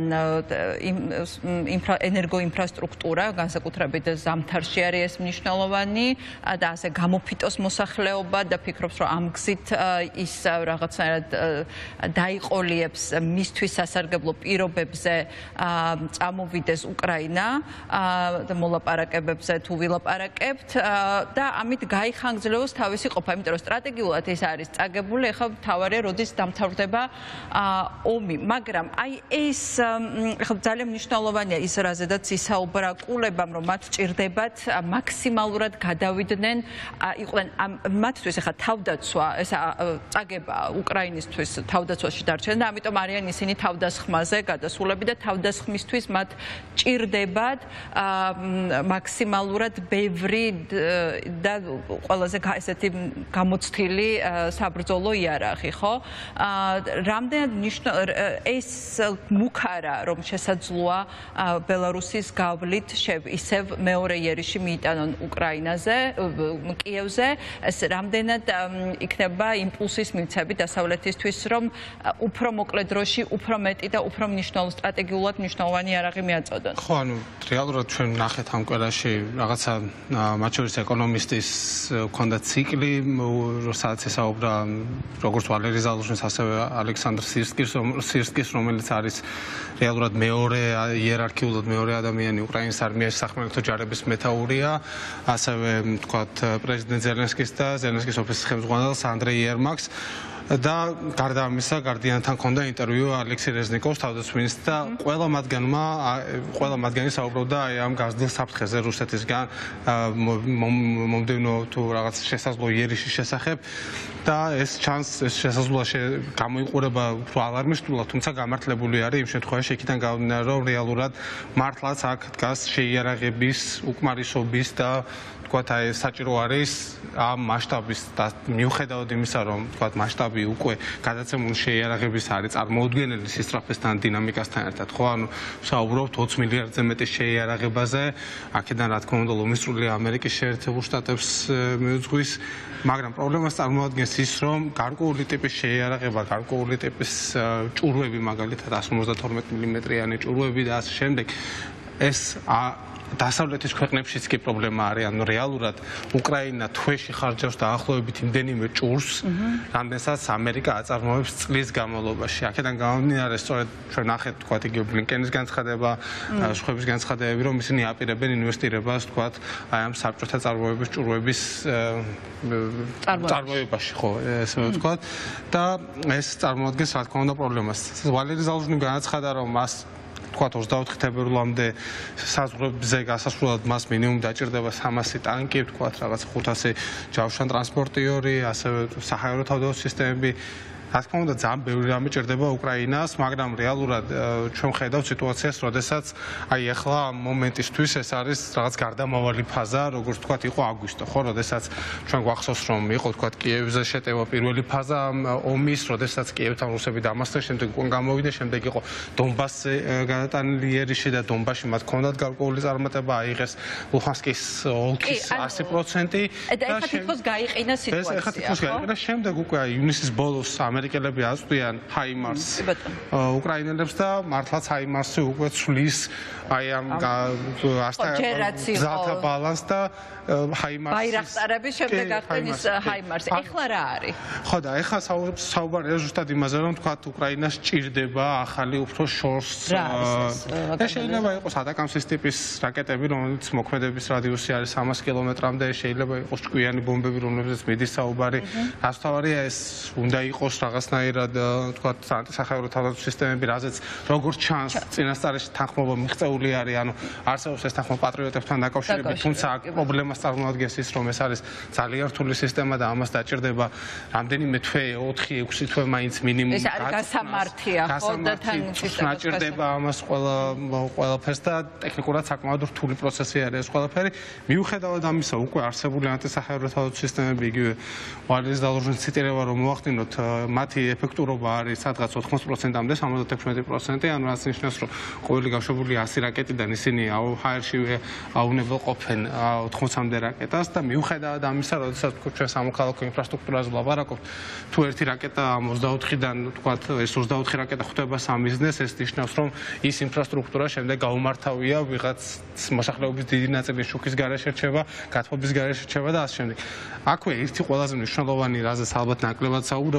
Speaker 1: ენერგოინფრასტრუქტურა, განსაკუთრებით ზამთარში არის ეს მნიშვნელოვანი და ასე გამოფიტოს მოსახლეობა და ფიქრობს, რომ ამ გზით ის რაღაცნაირად დაიყოლიებს მისთვის სასარგებლო პირობებზე წამოვიდეს უკრაინა და მოლაპარაკებებზე თუ ვილაპარაკებთ და ამით გაიხანგრძლივოს თავისი ყოფა, იმიტომ რომ სტრატეგიულად ეს არის წაგებული, ეხლა მთავარია, როდის დამთავრდება ომი, მაგრამ აი ეს ძალიან მნიშვნელოვანია ის რაზედაც ისაუბრა კულებამ, რომ მათ ჭირდებათ მაქსიმალურად გადავიდნენ, იყვნენ მათთვის ახლა თავდაცვა, ეს წაგება უკრაინისთვის თავდაცვაში დარჩენენ და ამიტომ არიან ისინი თავდასხმაზე გადასულები და თავდასხმისთვის მათ ჭირდებათ მაქსიმალურად ბევრი და ყველაზე ესეთი გამოცდილი საბრძოლო იარაღი, ხო? რამდენად ეს მუქარა, რომ შესაძლოა ბელარუსის გავლით ისევ მეორე იერიში მიიტანონ უკრაინაზე, კიევზე, ეს რამდენად იქნება იმპულსის მიცემი დასავლეთისთვის, რომ უფრო მოკლე დროში, უფრო მეტი და უფრო სტრატეგიულად მნიშვნელოვანი იარაღი მიაწოდონ.
Speaker 7: ხო, ანუ რეალურად ჩვენ ნახეთ ამ კვირაში რაღაცა მათ შორის ეკონომისტის ქონდა ციკლი, სადაც ესაუბრა როგორც ვალერი ზალუჟნის, ასევე ალექსანდრ სირსკის, რომელიც არის რეალურად მეორე იერარქიულად მეორე ადამიანი უკრაინის არმიაში სახმელეთო ჯარების მეთაურია, ასევე თქვათ პრეზიდენტ ზელენსკის და ზელენსკის ოფისის ხელმძღვანელს ანდრეი ერმაკს. და გარდა ამისა, გარდიანთან ჰქონდა ინტერვიუ ალექსი რეზნიკოვს თავდაცვით და ყველა მათგანი საუბრობდა აი ამ გაზრდილ საფრთხეზე რუსეთისგან მომდევნო თუ რაღაც შესაძლო იერიშის შესახებ და ეს ჩანს ეს შესაძლოა გამოიყურება უფრო ალარმისტულად, თუმცა გამართლებული არის იმ შემთხვევაში იქიდან გამომდინარე, რომ რეალურად მართლაც აქ დგას შეიარაღების, უკმარისობის და თქვათ აი საჭირო არის ამ მასშტაბის და მიუხედავად იმისა, რომ თქვათ მასშტაბი უკვე გადაცემული შეიარაღების არის წარმოუდგენელი სისწრაფესთან დინამიკასთან ერთად, ხო, ანუ საუბრობთ 20 მილიარდზე მეტი შეიარაღებაზე, აქედან რა თქმა უნდა ლომისწრული ამერიკის შეერთებულ შტატებს მიუძღვის, მაგრამ პრობლემას წარმოადგენს ის, რომ გარკვეული ტიპის შეიარაღება, გარკვეული ტიპის ჭურვები, მაგალითად 152 მმ-იანი ჭურვები და ასე შემდეგ, ეს დასავლეთის ქვეყნებშიც კი პრობლემა არის, ანუ რეალურად უკრაინა თვეში ხარჯავს დაახლოებით იმდენიმე ჭურს, რამდენსაც ამერიკა აწარმოებს წლის განმავლობაში. აქედან გამომდინარე, სწორედ ჩვენ ნახეთ, თქვათ, იგივე ბლინკენის განცხადება, სხვების განცხადებები, რომ ისინი აპირებენ ინვესტირებას, თქვათ, აი ამ საბჭოთა წარმოების ჭურვების წარმოებაში, ხო, ესე ვთქვათ, და ეს წარმოადგენს, რა თქმა უნდა, პრობლემას. ვალერი ზალუჟნი განაცხადა, რომ მას თქვათ 24 თებერვლამდე საზღვრებზე გასასვლელად მას მინიმუმ დაჭირდება 300 ტანკი, თქვათ რაღაც 500 ჯავშან ტრანსპორტიორი, ასევე საჰაერო თავდაცვის სისტემები. რა თქმა უნდა, ძალიან ბევრი რამე ჭირდება უკრაინას, მაგრამ რეალურად ჩვენ ხედავთ სიტუაციას, როდესაც აი ახლა ამ მომენტისთვის ეს არის რაღაც გარდამავალი ფაზა, როგორც თქვათ, იყო აგვისტო, ხო, როდესაც ჩვენ გვახსოვს, რომ იყო თქვათ კიევზე შეტევა პირველი ფაზა ომის, როდესაც კიევთან რუსები დამასწრეს, შემდეგ უკვე გამოვიდა, შემდეგ იყო დონბასზე გადატანილი იერიში და დონბასში მათ ჰქონდათ გარკვეული წარმატება, აიღეს ლუჰანსკის ოლქის 100%.
Speaker 1: და ეხლა თითქოს გაიყინა სიტუაცია,
Speaker 7: ეხლა თითქოს გაიყინა, შემდეგ უკვე ივნისის ბოლოს ამერიკელები აწვდიან ჰაიმარს უკრაინელებს და მართლაც ჰაიმარსი უკვე ცვლის აი ამ გზათა ბალანსს და ჰაიმარსის
Speaker 1: ბაირაქტარების შემდეგ ახდენის ჰაიმარსი. ეხლა რა არის?
Speaker 7: ხო და ეხლა საუბარია ზუსტად იმაზე, რომ თქვათ უკრაინას ჭირდება ახალი უფრო შორს. ეს შეიძლება იყოს ატაკამსის ტიპის რაკეტები, რომელიც მოქმედების რადიუსი არის 300 კილომეტრამდე, შეიძლება იყოს ჭკვიანი ბომბები, რომლებზეც მიდის საუბარი. ასთავარია ეს უნდა იყოს რაღაცნაირად თქვათ ანტისახაერო თავდაცვის სისტემები, რაზეც როგორც ჩანს წინასწარში თანხმობა მიღწეული არის, ანუ არსებობს ეს თანხმობა პატრიოტებთან დაკავშირებით, თუმცა აქ პრობლემას წარმოადგენს ის, რომ ეს არის ძალიან რთული სისტემა და ამას დაჭირდება რამდენიმე თვე, 4-6 თვე მაინც მინიმუმ.
Speaker 1: ეს არის გასამართია, ხო და თან
Speaker 7: დაჭირდება ამას ყველაფერს და ტექნიკურად საკმაოდ რთული პროცესი არის ეს ყველაფერი. მიუხედავად ამისა, უკვე არსებული ანტისახაერო თავდაცვის სისტემები, იგივე ვალერის ზალუჟნის ციტირება რომ მოახდინოთ, მათი ეფექტურობა არის სადღაც 80%-მდე, 76%, ანუ რაც ნიშნავს, რომ ყოველი გაშვებული 100 რაკეტიდან ისინი ჰაერშივე აუნებელყოფენ 80-მდე რაკეტას და მიუხედავად ამისა, როდესაც ჩვენ სამოქალაქო ინფრასტრუქტურაზე ვლაპარაკობთ, თუ ერთი რაკეტა 24-დან, თქვათ, ეს 24 რაკეტა ხვდება სამიზნეს, ეს ნიშნავს, რომ ის ინფრასტრუქტურა შემდეგ გაუმართავია ვიღაც მოსახლეობის დიდი ნაწილი შუქის გარეშე რჩება, გათბობის გარეშე რჩება და ასე შემდეგ. აქვე ერთი ყველაზე მნიშვნელოვანი, რაზეც ალბათ ნაკლებად საუბრობენ, აქაც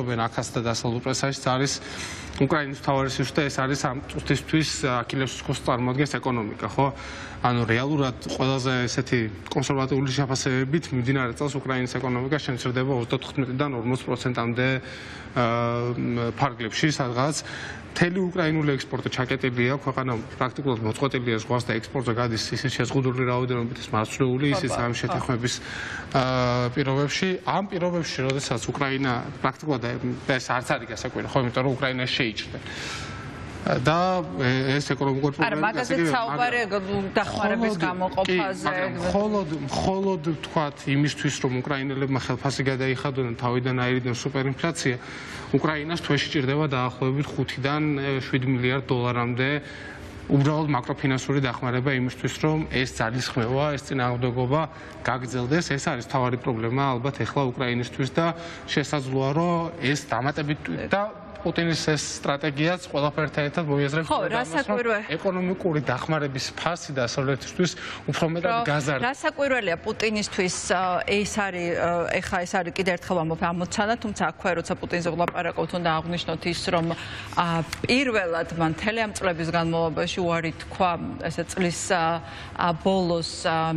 Speaker 7: პრესასაც და დასავლურ პრესაშიც არის უკრაინის მთავარი სიუჟეტი, ეს არის ამ წუთისთვის აქილევსის ქუსლს წარმოადგენს ეკონომიკა, ხო? ანუ რეალურად ყველაზე ესეთი კონსერვატიული შეფასებებით მიმდინარე წელს უკრაინის ეკონომიკა შემცირდება 35-დან 40%-მდე ფარგლებში, სადღაც მთელი უკრაინული ექსპორტი ჩაკეტილია, ქვეყანა პრაქტიკულად მოწყვეტილია ზღვას და ექსპორტზე გადის ისიც შეზღუდული რაოდენობით, ის მარცვლეული, ისიც ამ შეთანხმების პირობებში. ამ პირობებში, როდესაც უკრაინა პრაქტიკულად ეს არც არის გასაკვირი, ხო, იმიტომ რომ უკრაინა შეიჭრა. და ეს ეკონომიკური პრობლემა
Speaker 1: მაგაზე საუბარი დახმარების გამოყოფაზე
Speaker 7: მხოლოდ თქვათ იმისთვის რომ უკრაინელებმა ხელფასი გადაიხადონ და თავიდან აირიდონ სუპერინფლაცია უკრაინას თვეში ჭირდება დაახლოებით 5-დან 7 მილიარდ დოლარამდე უბრალოდ მაკროფინანსური დახმარება იმისთვის რომ ეს ძალისხმევა ეს წინააღმდეგობა გაგრძელდეს ეს არის თავარი პრობლემა ალბათ ეხლა უკრაინისთვის და შესაძლოა რომ ეს დამატებით და პუტინის ეს სტრატეგიაც ყველაფერთან ერთად მოიაზრებს ეკონომიკური დახმარების ფასი დასავლეთისთვის უფრო მეტად გაზარდა.
Speaker 1: რა საკვირველია პუტინისთვის ეს არის ეხა ეს არის კიდევ ერთხელ ამოცანა, თუმცა აქვე როცა პუტინზე ვლაპარაკობთ უნდა აღვნიშნოთ ის რომ პირველად მან მთელი ამ წლების განმავლობაში უარი თქვა ესე წლის ბოლოს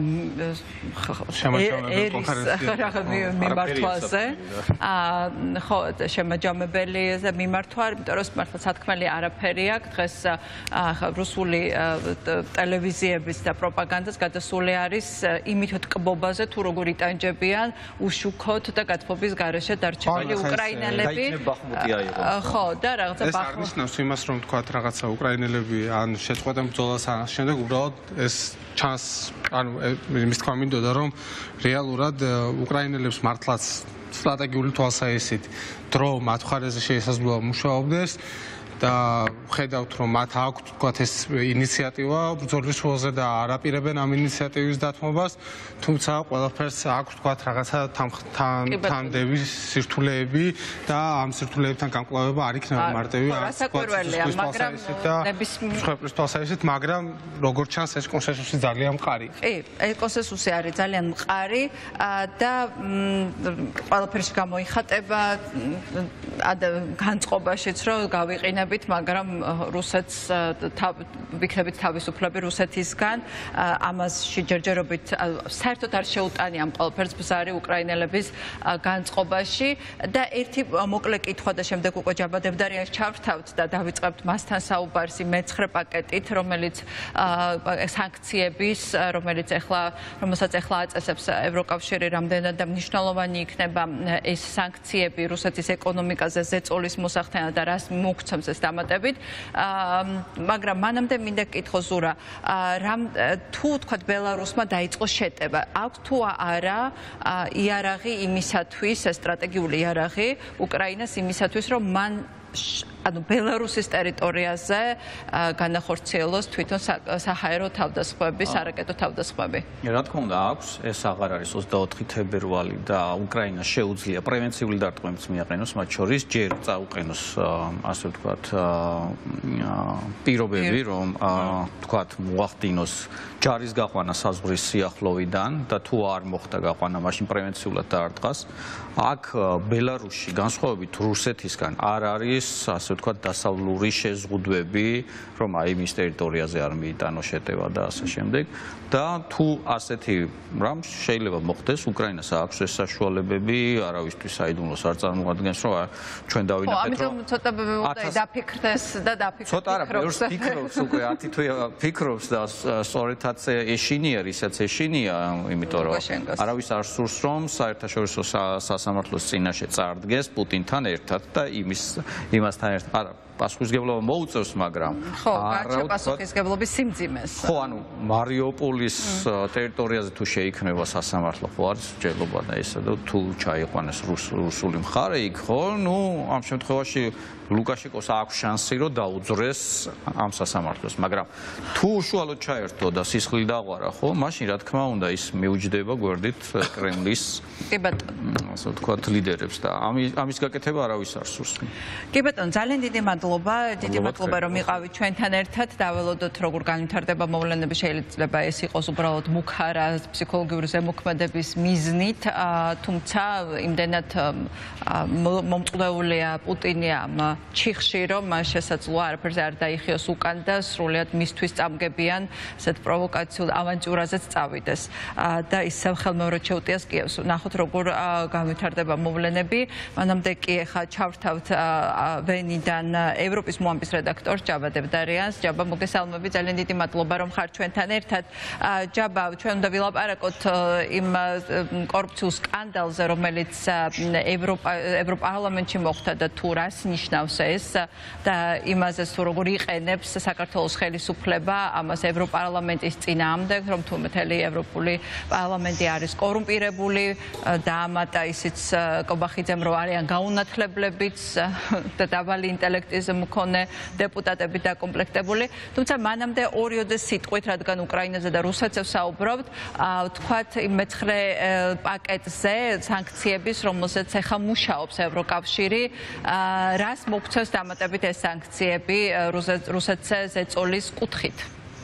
Speaker 1: მიმართვაზე ხო შემაჯამებელი მართვა, იმიტომ რომ მართლა სათქმელი არაფერი აქვს. დღეს რუსული ტელევიზიების და პროპაგანდას გადასული არის იმით ტკბობაზე, თუ როგორ იტანჯებიან უშუქოთ და გათბობის გარეშე დარჩენილი უკრაინელები. ხო, და რაღაცა
Speaker 7: ეს აღნიშნავს იმას, რომ თქვათ რაღაცა უკრაინელები ან შეწყვეტენ ბრძოლას ან შემდეგ უბრალოდ ეს ჩანს, ანუ იმის თქვა მინდოდა, რომ რეალურად უკრაინელებს მართლაც სტრატეგიული თვალსაჩინით დრო მათ მხარეზე შესაძლოა მუშაობდეს და ხედავთ რომ მათ აქვთ თქვათ ეს ინიციატივა ბრძოლის ველზე და არაპირებენ ამ ინიციატივის დათმობას თუმცა ყველაფერს აქვს თქვათ რაღაცა თანდების სირთულეები და ამ სირთულეებთან გამკლავება არ იქნება მარტივი
Speaker 1: მაგრამ
Speaker 7: ნებისმიერ თვალსაჩინით მაგრამ როგორც ჩანს ეს კონსენსუსი ძალიან მყარი
Speaker 1: კი ეს კონსენსუსი არის ძალიან მყარი და ყველაფერში გამოიხატება განწყობაშიც რომ გავიყინებ მაგრამ რუსეთს ვიქნებით თავისუფლები რუსეთისგან ამასში ჯერჯერობით საერთოდ არ შეუტანია ამ ყველაფერს ბზარი უკრაინელების განწყობაში და ერთი მოკლე კითხვა და შემდეგ უკვე ჯაბადებდარიანს ჩავრთავთ და დავიწყებთ მასთან საუბარს იმ მე-9 პაკეტით რომელიც სანქციების რომელსაც ახლა აწესებს ევროკავშირი რამდენად და მნიშვნელოვანი იქნება ეს სანქციები რუსეთის ეკონომიკაზე ზეწოლის მოსახდენად და რას მოგცემს ეს დამატებით მაგრამ მანამდე მინდა კითხო ზურა თუ თქვათ ბელარუსმა დაიწყო შეტევა აქვს თუ არა იარაღი იმისათვის სტრატეგიული იარაღი უკრაინას იმისათვის რომ მან ანუ ბელარუსის ტერიტორიაზე განახორციელოს თვითონ საჰაერო თავდასხმები, სარაკეტო თავდასხმები.
Speaker 6: რა თქმა უნდა აქვს, ეს აღარ არის 24 თებერვალი და უკრაინას შეუძლია პრევენციული დარტყმებიც მიაყენოს, მათ შორის ჯერ წაუყენოს ასე ვთქვათ პირობები, რომ ვთქვათ მოახდინოს ჯარის გაყვანა საზღვრის სიახლოვიდან და თუ არ მოხდა გაყვანა, მაშინ პრევენციულად დაარტყას. აქ ბელარუსში განსხვავებით რუსეთისგან არ არის ასე ვთქვათ დასავლური შეზღუდვები, რომ აი მის ტერიტორიაზე არ მიიტანოს შეტევა და ასე შემდეგ და თუ ასეთი რამ შეიძლება მოხდეს, უკრაინას აქვს ეს საშუალებები, არავისთვის საიდუმლოს არ წარმოადგენს, რომ ჩვენ დავინახეთ, რომ
Speaker 1: ამიტომ ცოტა დაფიქრდეს და დაფიქროს.
Speaker 6: ცოტა არა, ბევრს ფიქრობს უკვე 10 თვე ფიქრობს და სწორედაც ეშინია, ისაც ეშინია, იმიტომ რომ არავის არ სურს, რომ საერთაშორისო სასამართლოს წინაშე წარდგეს პუტინთან ერთად და იმასთან ერთად არა პასუხისგებლობა მოუწევს, მაგრამ
Speaker 1: ხო, გაჩა პასუხისგებლობის სიმძიმეს.
Speaker 6: ხო, ანუ მარიუპოლის ტერიტორიაზე თუ შეიქმნება სასამართლო, ხო არის მსჯელობა და ესა და თუ ჩაიყვანეს რუსული მხარე იქ, ხო, ნუ ამ შემთხვევაში ლუკაშენკოს აქვს შანსი, რომ დაუძრეს ამ სასამართლოს, მაგრამ თუ უშუალოდ ჩაერთო და სისხლი დაღვარა, ხო, მაშინ რა თქმა უნდა ის მიუჯდება გვერდით კრემლის
Speaker 1: კი ბატონო,
Speaker 6: ასე ვთქვათ ლიდერებს და ამის გაკეთება არავის არ სურს.
Speaker 1: კი ბატონო, ძალიან დიდი მადლობა დიდი მადლობა რომ იყავით ჩვენთან ერთად. დაველოდოთ როგორ განვითარდება მოვლენები, შეიძლება ეს იყოს უბრალოდ მუქარა ფსიქოლოგიური ზემოქმედების მიზნით, თუმცა იმდენად მომწყდეულია პუტინი ამ ჩიხში, რომ შესაძლოა არაფერზე არ დაიხიოს უკან და სრულიად მისთვის წამგებიან ასეთ პროვოკაციულ ავანტიურაზეც წავიდეს და ის სახელმეორედ შეუტიას კიევს. ნახოთ როგორ განვითარდება მოვლენები. მანამდე კი ახლა ჩავრთავთ ვენიდან ევროპის მოამბის რედაქტორს ჯაბა დებდარიანს. ჯაბა, მოგესალმები, ძალიან დიდი მადლობა რომ ხართ ჩვენთან ერთად. ჯაბა, ჩვენ უნდა ვილაპარაკოთ იმ კორუფციულ სკანდალზე, რომელიც ევროპარლამენტში მოხდა და თუ რას ნიშნავს ეს და იმაზე თუ როგორ იყენებს საქართველოს ხელისუფლება ამას ევროპარლამენტის წინააღმდეგ, რომ თუ მთელი ევროპული პარლამენტი არის კორუმპირებული და ამატა ისიც კობახიძემ რომ არიან გაუნათლებლებიც და დაბალი ინტელექტის მქონე დეპუტატები დაკომპლექტებული. თუმცა მანამდე ორიოდე სიტყვით, რადგან უკრაინაზე და რუსეთზე ვსაუბრობთ, თქვათ იმ მეცხრე პაკეტზე სანქციების, რომელზეც ახლა მუშაობს ევროკავშირი, რას მოგცევს დამატებით ეს სანქციები რუსეთზე ზეწოლის კუთხით?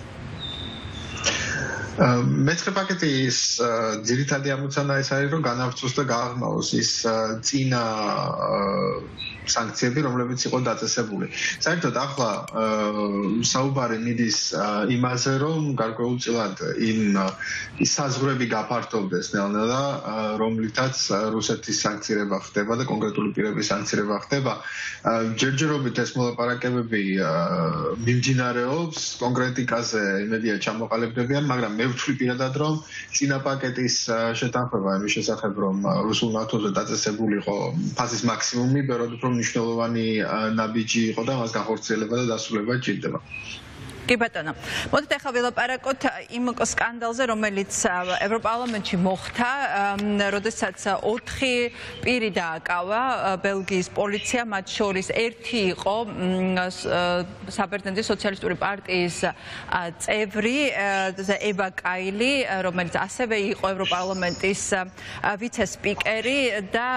Speaker 10: მეცხრე პაკეტის ძირითადი ამოცანა ეს არის, რომ განავრცოს და გააღრმავოს ის წინა სანქციები, რომლებიც იყო დაწესებული. საერთოდ ახლა საუბარი მიდის იმაზე, რომ გარკვეულწილად ის საზღვრები გაფართოვდეს ნელ-ნელა, რომლითაც რუსეთის სანქცირება ხდება და კონკრეტული პირების სანქცირება ხდება. ჯერჯერობით ეს მოლაპარაკებები მიმდინარეობს, კონკრეტიკაზე იმედია ჩამოყალიბდებიან, მაგრამ მე ვთვლი პირადად, რომ წინა პაკეტის შეთანხმება იმის შესახებ, რომ რუსულ ნავთობზე დაწესებული იყო ფაზის მაქსიმუმი, ბევრად უფრო მნიშვნელოვანი ნაბიჯი იყო და მას განხორციელება და დასრულება ჭირდება.
Speaker 1: კი ბატონო, მოდით ახლა ვილაპარაკოთ იმ სკანდალზე, რომელიც ევროპარლამენტში მოხდა, როდესაც 4 პირი დააკავა ბელგიის პოლიცია, მათ შორის ერთი იყო საბერძნეთის სოციალისტური პარტიის წევრი ევა კაილი, რომელიც ასევე იყო ევროპარლამენტის ვიცე-სპიკერი და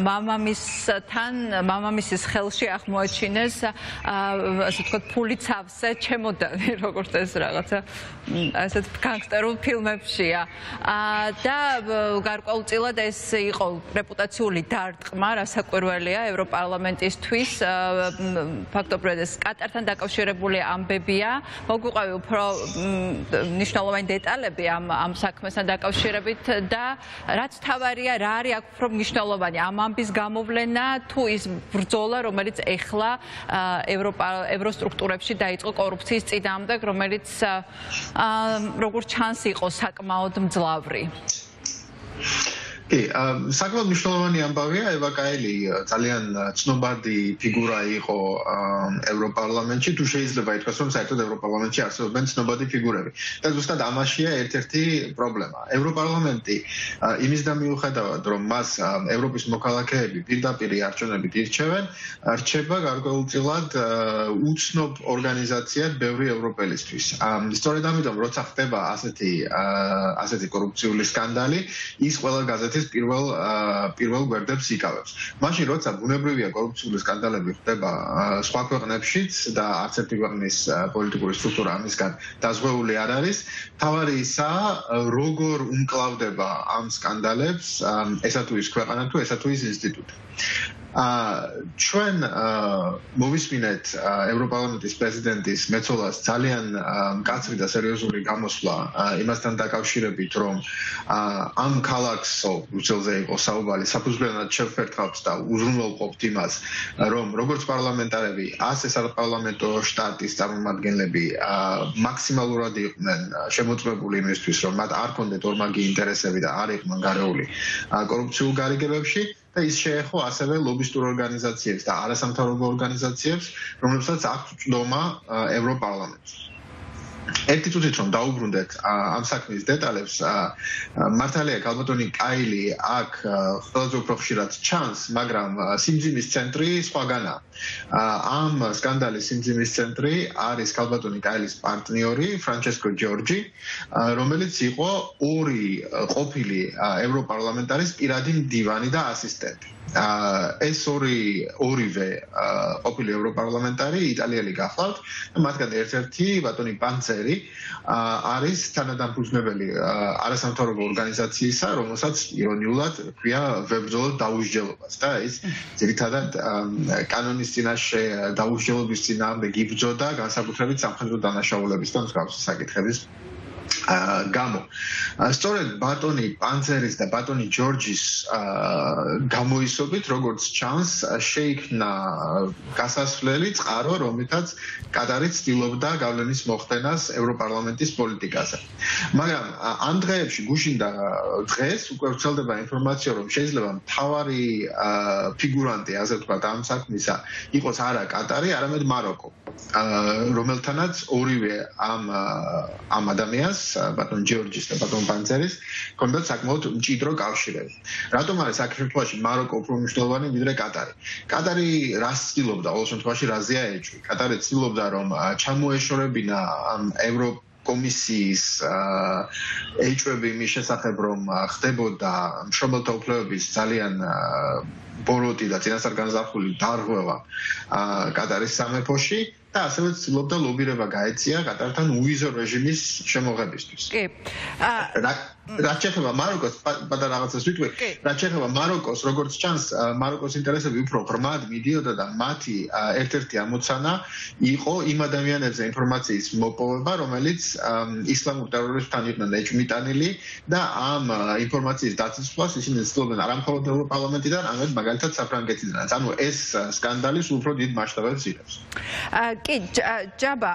Speaker 1: მამამისის ხელში აღმოაჩინეს ასე ვთქვათ ფულით სავსე ჩემოდანი, როგორც ეს რაღაცა ასეთ განგსტერულ ფილმებშია. და გარკვეულწილად ეს იყო რეპუტაციული დარტყმა, რასაკვირველია ევროპარლამენტისთვის. ფაქტობრივად ეს კატართან დაკავშირებული ამბებია. მოგვიყვები უფრო მნიშვნელოვანი დეტალები ამ საქმესთან დაკავშირებით და რაც თავარია, რა არის აქ უფრო მნიშვნელოვანი ამ ამბის გამოვლენა თუ ის ბრძოლა, რომელიც ეხლა ევროსტრუქტურებში დაიწყო კორუფციის წინააღმდეგ, რომელიც როგორც ჩანს იყო საკმაოდ მძლავრი.
Speaker 10: კი, საკმაოდ მნიშვნელოვანი ამბავია. ევა კაილი ძალიან ცნობადი ფიგურა იყო ევროპარლამენტში, თუ შეიძლება ითქვას, რომ საერთოდ ევროპარლამენტში არსებობენ ცნობადი ფიგურები. და ზუსტად ამაშია ერთ-ერთი პრობლემა. ევროპარლამენტი იმის და მიუხედავად, რომ მას ევროპის მოქალაქეები პირდაპირ არჩევნებით ირჩევენ, რჩება გარკვეულწილად უცნობ ორგანიზაციად ბევრი ევროპელისთვის. სწორედ ამიტომ, როცა ხდება ასეთი კორუფციული სკანდალი, ის ყველა გაზეთი პირველ გვერდებს იკავებს. მაშინ როცა ბუნებრივია კორუფციული სკანდალები ხდება სხვა ქვეყნებშიც და არც ერთი ქვეყნის პოლიტიკური სტრუქტურა ამისგან დაზღვეული არ არის, თავარი ისაა, როგორ უმკლავდება ამ სკანდალებს ესა თუ ის ქვეყანა თუ ესა თუ ის ინსტიტუტი. ჩვენ მოვისმინეთ ევროპარლამენტის პრეზიდენტის მეცოლას ძალიან მკაცრი და სერიოზული გამოსვლა იმასთან დაკავშირებით, რომ ამ ქალაქსო ბრიუსელზე იყო საუბარი, საფუძვლიანად შევფერთხავთ და უზრუნველყოფთ იმას, რომ როგორც პარლამენტარები, ასე საპარლამენტო შტატის წარმომადგენლები მაქსიმალურად იყვნენ შემოწმებული იმისთვის, რომ მათ არ ქონდეთ ორმაგი ინტერესები და არ იყვნენ გარეული კორუფციულ გარიგებებში. და ის შეეხო ასევე ლობისტურ ორგანიზაციებს და არასამთავრობო ორგანიზაციებს, რომლებსაც აქვთ წვდომა ევროპარლამენტში. ერთი წუთით რომ დაუბრუნდეთ ამ საქმის დეტალებს, მართალია ქალბატონი კაილი აქ ყველაზე უფრო ხშირად ჩანს, მაგრამ სიმძიმის ცენტრი სხვაგანაა. ამ სკანდალის სიმძიმის ცენტრი არის ქალბატონი კაილის პარტნიორი ფრანჩესკო ჯორჯი, რომელიც იყო ორი ყოფილი ევროპარლამენტარის პირადი მდივანი და ასისტენტი. ეს ორივე ყოფილი ევროპარლამენტარი იტალიელი გახლავთ, მათგან ერთ-ერთი ბატონი პანცერი არის თანადამფუძნებელი არასამთავრობო ორგანიზაციისა, რომელსაც ირონიულად ქვია ვებრძოლოთ დაუსჯელობას და ის ძირითადად კანონის წინაშე დაუსჯელობის წინააღმდეგ იბრძოდა განსაკუთრებით სამხედრო დანაშაულების და მსგავსი საკითხების გამო. სწორედ ბატონი პანცერის და ბატონი ჯორჯის გამოისობით, როგორც ჩანს, შეიქმნა გასასვლელი წყარო, რომლითაც კატარი ცდილობდა გავლენის მოხდენას ევროპარლამენტის პოლიტიკაზე. მაგრამ ამ დღეებში გუშინდა დღეს უკვე ვრცელდება ინფორმაცია, რომ შეიძლება მთავარი ფიგურანტი, ასე ვთქვათ, ამ საქმისა იყოს არა კატარი, არამედ მაროკო, რომელთანაც ორივე ამ ადამიანს ბატონ ჯორჯის და ბატონ პანცერის ჰქონდათ საკმაოდ მჭიდრო კავშირები. რატომ არის აქ შემთხვევაში მაროკო უფრო მნიშვნელოვანი ვიდრე კატარი? კატარი რას ცდილობდა, ყოველ შემთხვევაში რაზეა ეჭვი? კატარი ცდილობდა, რომ ჩამოეშორებინა ევროკომისიის ეჭვები იმის შესახებ, რომ ხდებოდა მშრომელთა უფლებების ძალიან ბოროტი და წინასწარ განზრახული დარღვევა კატარის სამეფოში და ასევე ცდილობდა ლობირება გაეწია კატართან უვიზო რეჟიმის შემოღებისთვის. კი. რაც შეეხება მაროკოს, პატარა რაღაცას ვიტყვი, რაც შეეხება მაროკოს, როგორც ჩანს, მაროკოს ინტერესები უფრო ღრმად მიდიოდა და მათი ერთ-ერთი ამოცანა იყო იმ ადამიანებზე ინფორმაციის მოპოვება, რომელიც ისლამურ ტერორისტთან იყვნენ ეჭვმიტანილი და ამ ინფორმაციის დაცვას ისინი ცდილობდნენ არა მხოლოდ ევროპარლამენტიდან, არამედ მაგალითად საფრანგეთიდანაც. ანუ ეს სკანდალი სულ უფრო დიდ მასშტაბებს იღებს. კი, ჯაბა,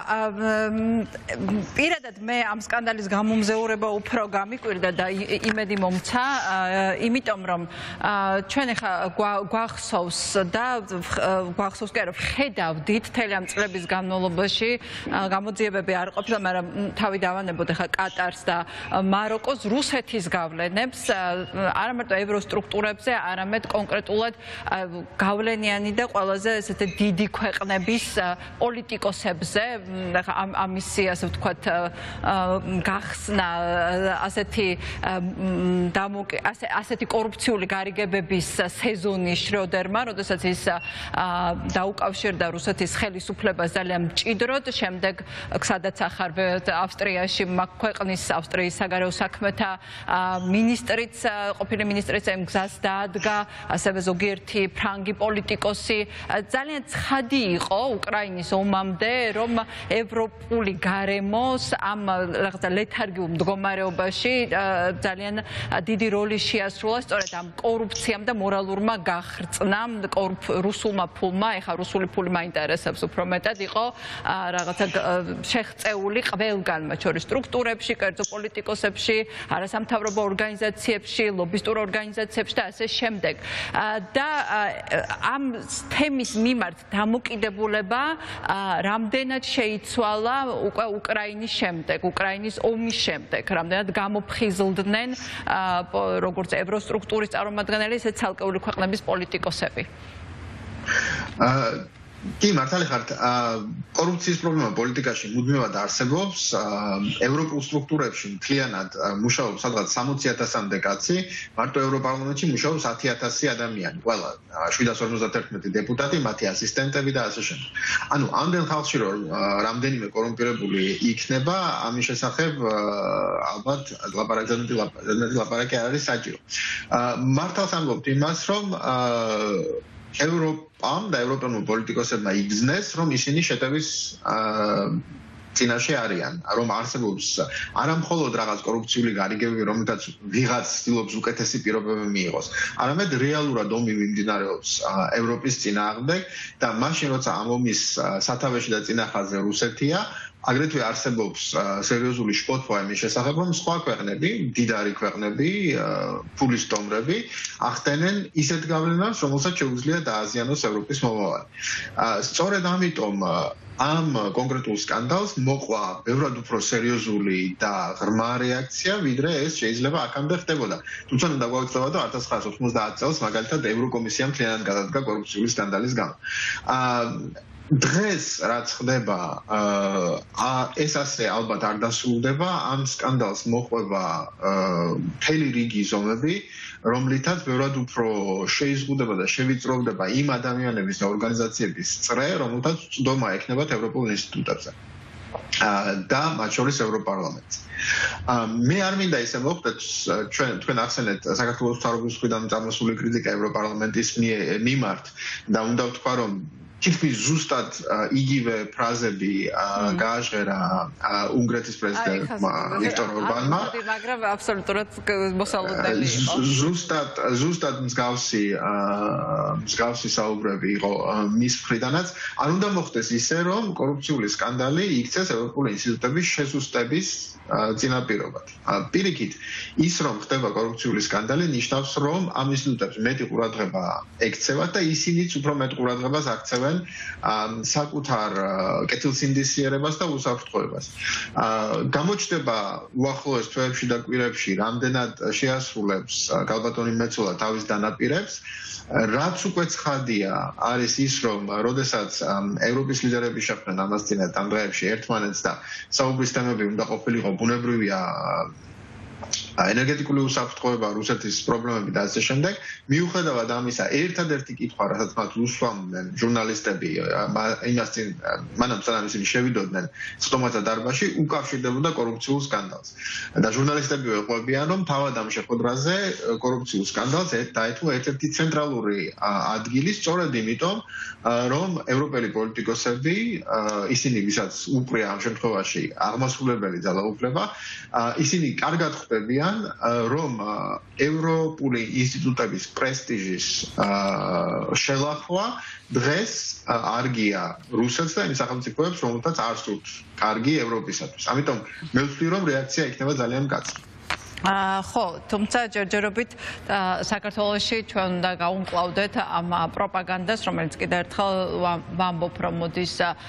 Speaker 10: პირადად მე ამ სკანდალის გამომზეურება უფრო გამიკვირდა და იმედი მომცა, იმიტომ რომ ჩვენ ახლა გვახსოვს და გვახსოვს კი არა, ხედავდით მთელი ამ წლების განმავლობაში გამოძიებები არ ყოფილა, მაგრამ თავი დავანებოთ ახლა კატარს და მაროკოს რუსეთის გავლენებს, არა მარტო ევროსტრუქტურებზე, არამედ კონკრეტულად გავლენიანი და ყველაზე ესეთი დიდი ქვეყნების პოლიტიკოსებზე, ამის ასე ვთქვათ გახსნა ასეთი კორუფციული გარიგებების სეზონი შროდერმა, როდესაც ის დაუკავშირდა რუსეთის ხელისუფლებას ძალიან მჭიდროდ, შემდეგ სადაც ახარბეთ ავსტრიაში ქვეყნის ავსტრიის საგარეო საქმეთა მინისტრიც, ყოფილი მინისტრიც ამ გზას დაადგა, ასევე ზოგიერთი ფრანგი პოლიტიკოსი. ძალიან ცხადი იყო უკრაინის ომამდე, რომ ევროპული გარემოს ამ რაღაცა ლეთარგიულ მდგომარეობაში ძალიან დიდი როლი შეასრულა სწორედ ამ კორუფციამ და მორალურმა გახრწნამ რუსულმა ფულმა, ეხლა რუსული ფული მაინტერესებს უფრო მეტად იყო რაღაცა შეღწეული ყველგან, მათ შორის სტრუქტურებში, კერძო პოლიტიკოსებში, არასამთავრობო ორგანიზაციებში, ლობისტურ ორგანიზაციებში და ასე შემდეგ. და ამ თემის მიმართ დამოკიდებულება რამდენად შეიცვალა უკვე უკრაინის შემდეგ, უკრაინის ომის შემდეგ, რამდენად გამოფხიზლდნენ როგორც ევროსტრუქტურის წარმომადგენელი, ისე ცალკეული ქვეყნების პოლიტიკოსები. კი, მართალი ხართ, კორუფციის პრობლემა პოლიტიკაში მუდმივად არსებობს, ევროპულ სტრუქტურებში მთლიანად მუშაობს სადღაც 60,000-მდე კაცი, მარტო ევროპარლამენტში მუშაობს 10,000 ადამიანი, ყველა 751 დეპუტატი, მათი ასისტენტები და ასე შემდეგ. ანუ ამდენ ხალხში რომ რამდენიმე კორუმპირებული იქნება, ამის შესახებ ალბათ ლაპარაკი არ არის საჭირო. მართალს ამბობთ იმას, რომ ევროპამ და ევროპელმა პოლიტიკოსებმა იგრძნეს, რომ ისინი შეტევის წინაშე არიან, რომ არსებობს არა მხოლოდ რაღაც კორუფციული გარიგებები, რომელთაც ვიღაც ცდილობს უკეთესი პირობები მიიღოს, არამედ რეალურად ომი მიმდინარეობს ევროპის წინააღმდეგ და მაშინ როცა ამ ომის სათავეში და წინახაზე რუსეთია, აგრეთვე არსებობს სერიოზული შფოთვა იმის შესახებ, რომ სხვა ქვეყნები, მდიდარი ქვეყნები, ფულის სტომრები ახდენენ ისეთ გავლენას, რომელსაც შეუძლია დააზიანოს ევროპის მომავალი. სწორედ ამიტომ ამ კონკრეტულ სკანდალს მოყვა ბევრად უფრო სერიოზული და ღრმა რეაქცია, ვიდრე ეს შეიძლება აქამდე ხდებოდა. თუმცა უნდა გავიცნობოთ, რომ 1990 წელს მაგალითად ევროკომისიამ მთლიანად გადადგა კორუფციული სკანდალის გამო. დღეს რაც ხდება, ეს ასე ალბათ არ დასრულდება, ამ სკანდალს მოყვება მთელი რიგი ზომები, რომლითაც ბევრად უფრო შეიზღუდება და შევიწროვდება იმ ადამიანების და ორგანიზაციების წრე, რომელთაც წვდომა ექნებათ ევროპულ ინსტიტუტებზე და მათ შორის ევროპარლამენტს. მე არ მინდა ისე მოხდეთ, თქვენ ახსენეთ საქართველოს მთავრობის მხრიდან წარმოსული კრიტიკა ევროპარლამენტის მიმართ და უნდა ვთქვა, რომ თითქმის ზუსტად იგივე ფრაზები გააჟღერა უნგრეთის პრეზიდენტმა ვიქტორ ორბანმა,
Speaker 1: მაგრამ აბსოლუტურად მოსალოდნელი იყო.
Speaker 10: ზუსტად მსგავსი საუბრები იყო მის მხრიდანაც. არ უნდა მოხდეს ისე, რომ კორუფციული სკანდალი იქცეს ევროპული ინსტიტუტების შესუსტების წინაპირობად. პირიქით, ის რომ ხდება კორუფციული სკანდალი, ნიშნავს, რომ ამ ინსტიტუტებს მეტი ყურადღება ექცევათ და ისინიც უფრო მეტ ყურადღებას აქცევენ საკუთარ კეთილსინდისიერებას და უსაფრთხოებას. გამოჩნდება უახლოეს თვეებში და კვირებში, რამდენად შეასრულებს ქალბატონი მეცოლა თავის დანაპირებს. რაც უკვე ცხადია, არის ის, რომ როდესაც ევროპის ლიდერები შეხვდნენ ამას წინათ ამ დღეებში ერთმანეთს და საუბრის თემები უნდა ყოფილიყო ბუნებრივია ენერგეტიკული უსაფრთხოება, რუსეთის პრობლემები და ასე შემდეგ. მიუხედავად ამისა, ერთადერთი კითხვა, რასაც მათ უსვამდნენ ჟურნალისტები, მანამ სანამ ისინი შევიდოდნენ სტომათა დარბაზში, უკავშირდებოდა კორუფციულ სკანდალს. და ჟურნალისტები ვეყვებიან, რომ თავად ამ შეხვედრაზე კორუფციულ სკანდალს დაეთმო ერთ-ერთი ცენტრალური ადგილი, სწორედ იმიტომ, რომ ევროპელი პოლიტიკოსები, ისინი ვისაც უპყრია ამ შემთხვევაში აღმასრულებელი ძალაუფლება, ისინი კარგად ხვდებიან, რომ ევროპული ინსტიტუტების პრესტიჟის შელახვა დღეს არგია რუსეთს და იმ სახელმწიფოებს, რომელთაც არ სურთ კარგი ევროპისათვის. ამიტომ მე ვთვლი, რომ რეაქცია იქნება ძალიან მკაცრი.
Speaker 1: ხო, თუმცა ჯერჯერობით საქართველოში ჩვენ უნდა გავუმკლავდეთ ამ პროპაგანდას, რომელიც კიდევ ერთხელ ვამბობ, რომ მოდის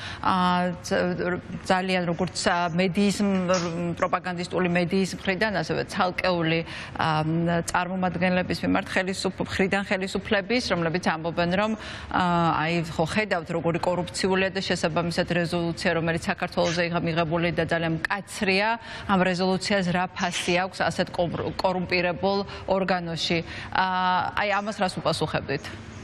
Speaker 1: ძალიან როგორც მედიის პროპაგანდისტული მედიის მხრიდან, ასევე ცალკეული წარმომადგენლების მიმართ ხელისუფლების, რომლებიც ამბობენ, რომ აი ხო ხედავთ როგორი კორუფციულია და შესაბამისად რეზოლუცია, რომელიც საქართველოზე მიღებული და ძალიან მკაცრია, ამ რეზოლუციას რა ფასი აქვს ასეთ კორუმპირებულ ორგანოში. აი ამას რას უპასუხებდით?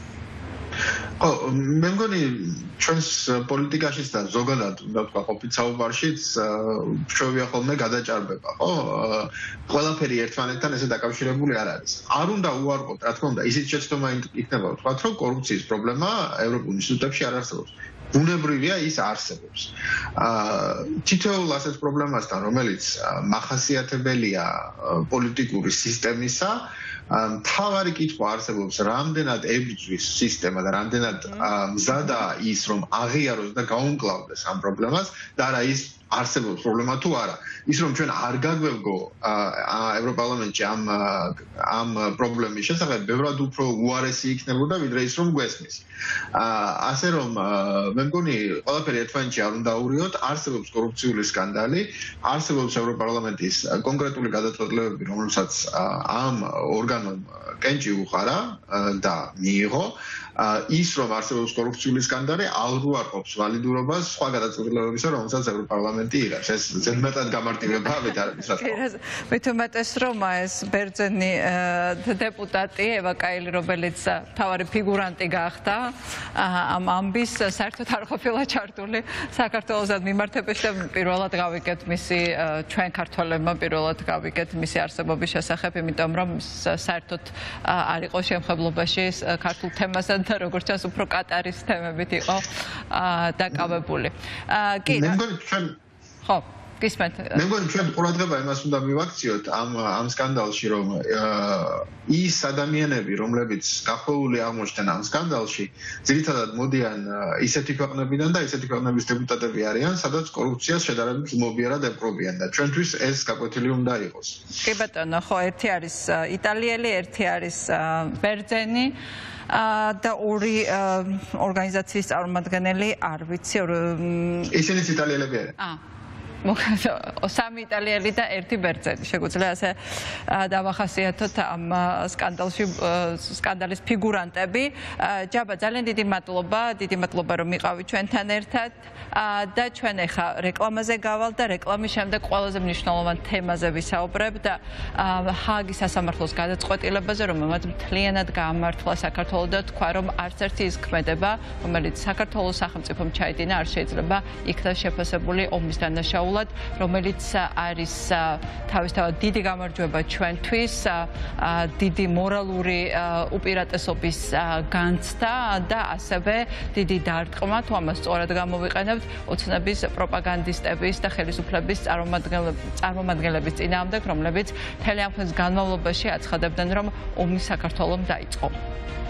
Speaker 10: მე მგონი ჩვენს პოლიტიკაშიც და ზოგადად უნდა ვთქვა ყოფით საუბარშიც ჩვევია ხოლმე გადაჭარბება, ხო? ყველაფერი ერთმანეთთან ესე დაკავშირებული არ არის. არ უნდა უარყოთ, რა თქმა უნდა, ისიც შეცდომა იქნება ვთქვათ, რომ კორუფციის პრობლემა ევროპულ ინსტიტუტებში არ არსებობს. ბუნებრივია ის არსებობს. თითოეულ ასეთ პრობლემასთან, რომელიც მახასიათებელია პოლიტიკური სისტემისა, მთავარი კითხვა არსებობს, რამდენად ებრძვის სისტემა და რამდენად მზადაა ის, რომ აღიაროს და გაუმკლავდეს ამ პრობლემას და არა ის არსებობს პრობლემა თუ არა. ის რომ ჩვენ არ გაგვევგო ევროპარლამენტში ამ პრობლემის შესახებ, ბევრად უფრო უარესი იქნებოდა, ვიდრე ის რომ გვესმის. ასე რომ მე მგონი ყველაფერი ერთმანეთში არ უნდა აურიოთ, არსებობს კორუფციული სკანდალი, არსებობს ევროპარლამენტის კონკრეტული გადაწყვეტილებები, რომელსაც ამ ორგანომ კენჭი უყარა და მიიღო. ის რომ არსებობს კორუფციული სკანდალი, არ უარყოფს ვალიდურობას სხვა გადაწყვეტილებებისა, რომელსაც ევროპარლამენტი იღებს. ეს ზედმეტად გამარტივება არ არის რა თქმა უნდა.
Speaker 1: მით უმეტეს რომ ეს ბერძენი დეპუტატი ევა კაილი, რომელიც მთავარი ფიგურანტი გახდა ამ ამბის, საერთოდ არ ყოფილა ჩართული საქართველოსთან მიმართებაში და პირველად გავიგეთ მისი ჩვენ ქართველებმა პირველად გავიგეთ მისი არსებობის შესახებ, იმიტომ რომ საერთოდ არ იყო შემხებლობაში ქართულ თემასთან და როგორც ჩანს უფრო კატარის თემებით იყო დაკავებული. კი,
Speaker 10: მე მგონი ჩვენ
Speaker 1: ხო, გისმენთ.
Speaker 10: მე მგონი ჩვენ ყურადღება იმას უნდა მივაქციოთ ამ სკანდალში, რომ ის ადამიანები, რომლებიც გახვეული აღმოჩნდნენ ამ სკანდალში, ძირითადად მოდიან ისეთი ქვეყნებიდან და ისეთი ქვეყნების დეპუტატები არიან, სადაც კორუფციას შედარებით ზმობიერად ეპყრობიან და ჩვენთვის ეს გაკვეთილი უნდა იყოს.
Speaker 1: კი ბატონო, ხო, ერთი არის იტალიელი, ერთი არის ბერძენი და ორი ორგანიზაციის წარმომადგენელი არ ვიცი
Speaker 10: ისინიც იტალიელები არიან.
Speaker 1: სამი იტალიელი და ერთი ბერძენი. შეგვიძლია ასე დავახასიათოთ ამ სკანდალის ფიგურანტები. ჯაბა, ძალიან დიდი მადლობა, რომ იყავით ჩვენთან ერთად და ჩვენ ახლა რეკლამაზე გავალთ და რეკლამის შემდეგ ყველაზე მნიშვნელოვან თემაზე ვისაუბრებ და ჰააგის სასამართლოს გადაწყვეტილებაზე, რომელმაც მთლიანად გაამართლა საქართველო და თქვა, რომ არც ერთი ის ქმედება, რომელიც საქართველოს სახელმწიფომ ჩაიდინა, არ შეიძლება იქნას შეფასებული ომის დანაშაულად, რომელიც არის თავისთავად დიდი გამარჯვება ჩვენთვის, დიდი მორალური უპირატესობის განცდა და ასევე დიდი დარტყმა, თუ ამას სწორად გამოვიყენებთ ოცნების პროპაგანდისტების და ხელისუფლების წარმომადგენლების წინააღმდეგ, რომლებიც მთელი ამ ხნის განმავლობაში აცხადებდნენ, რომ ომი საქართველომ დაიწყო.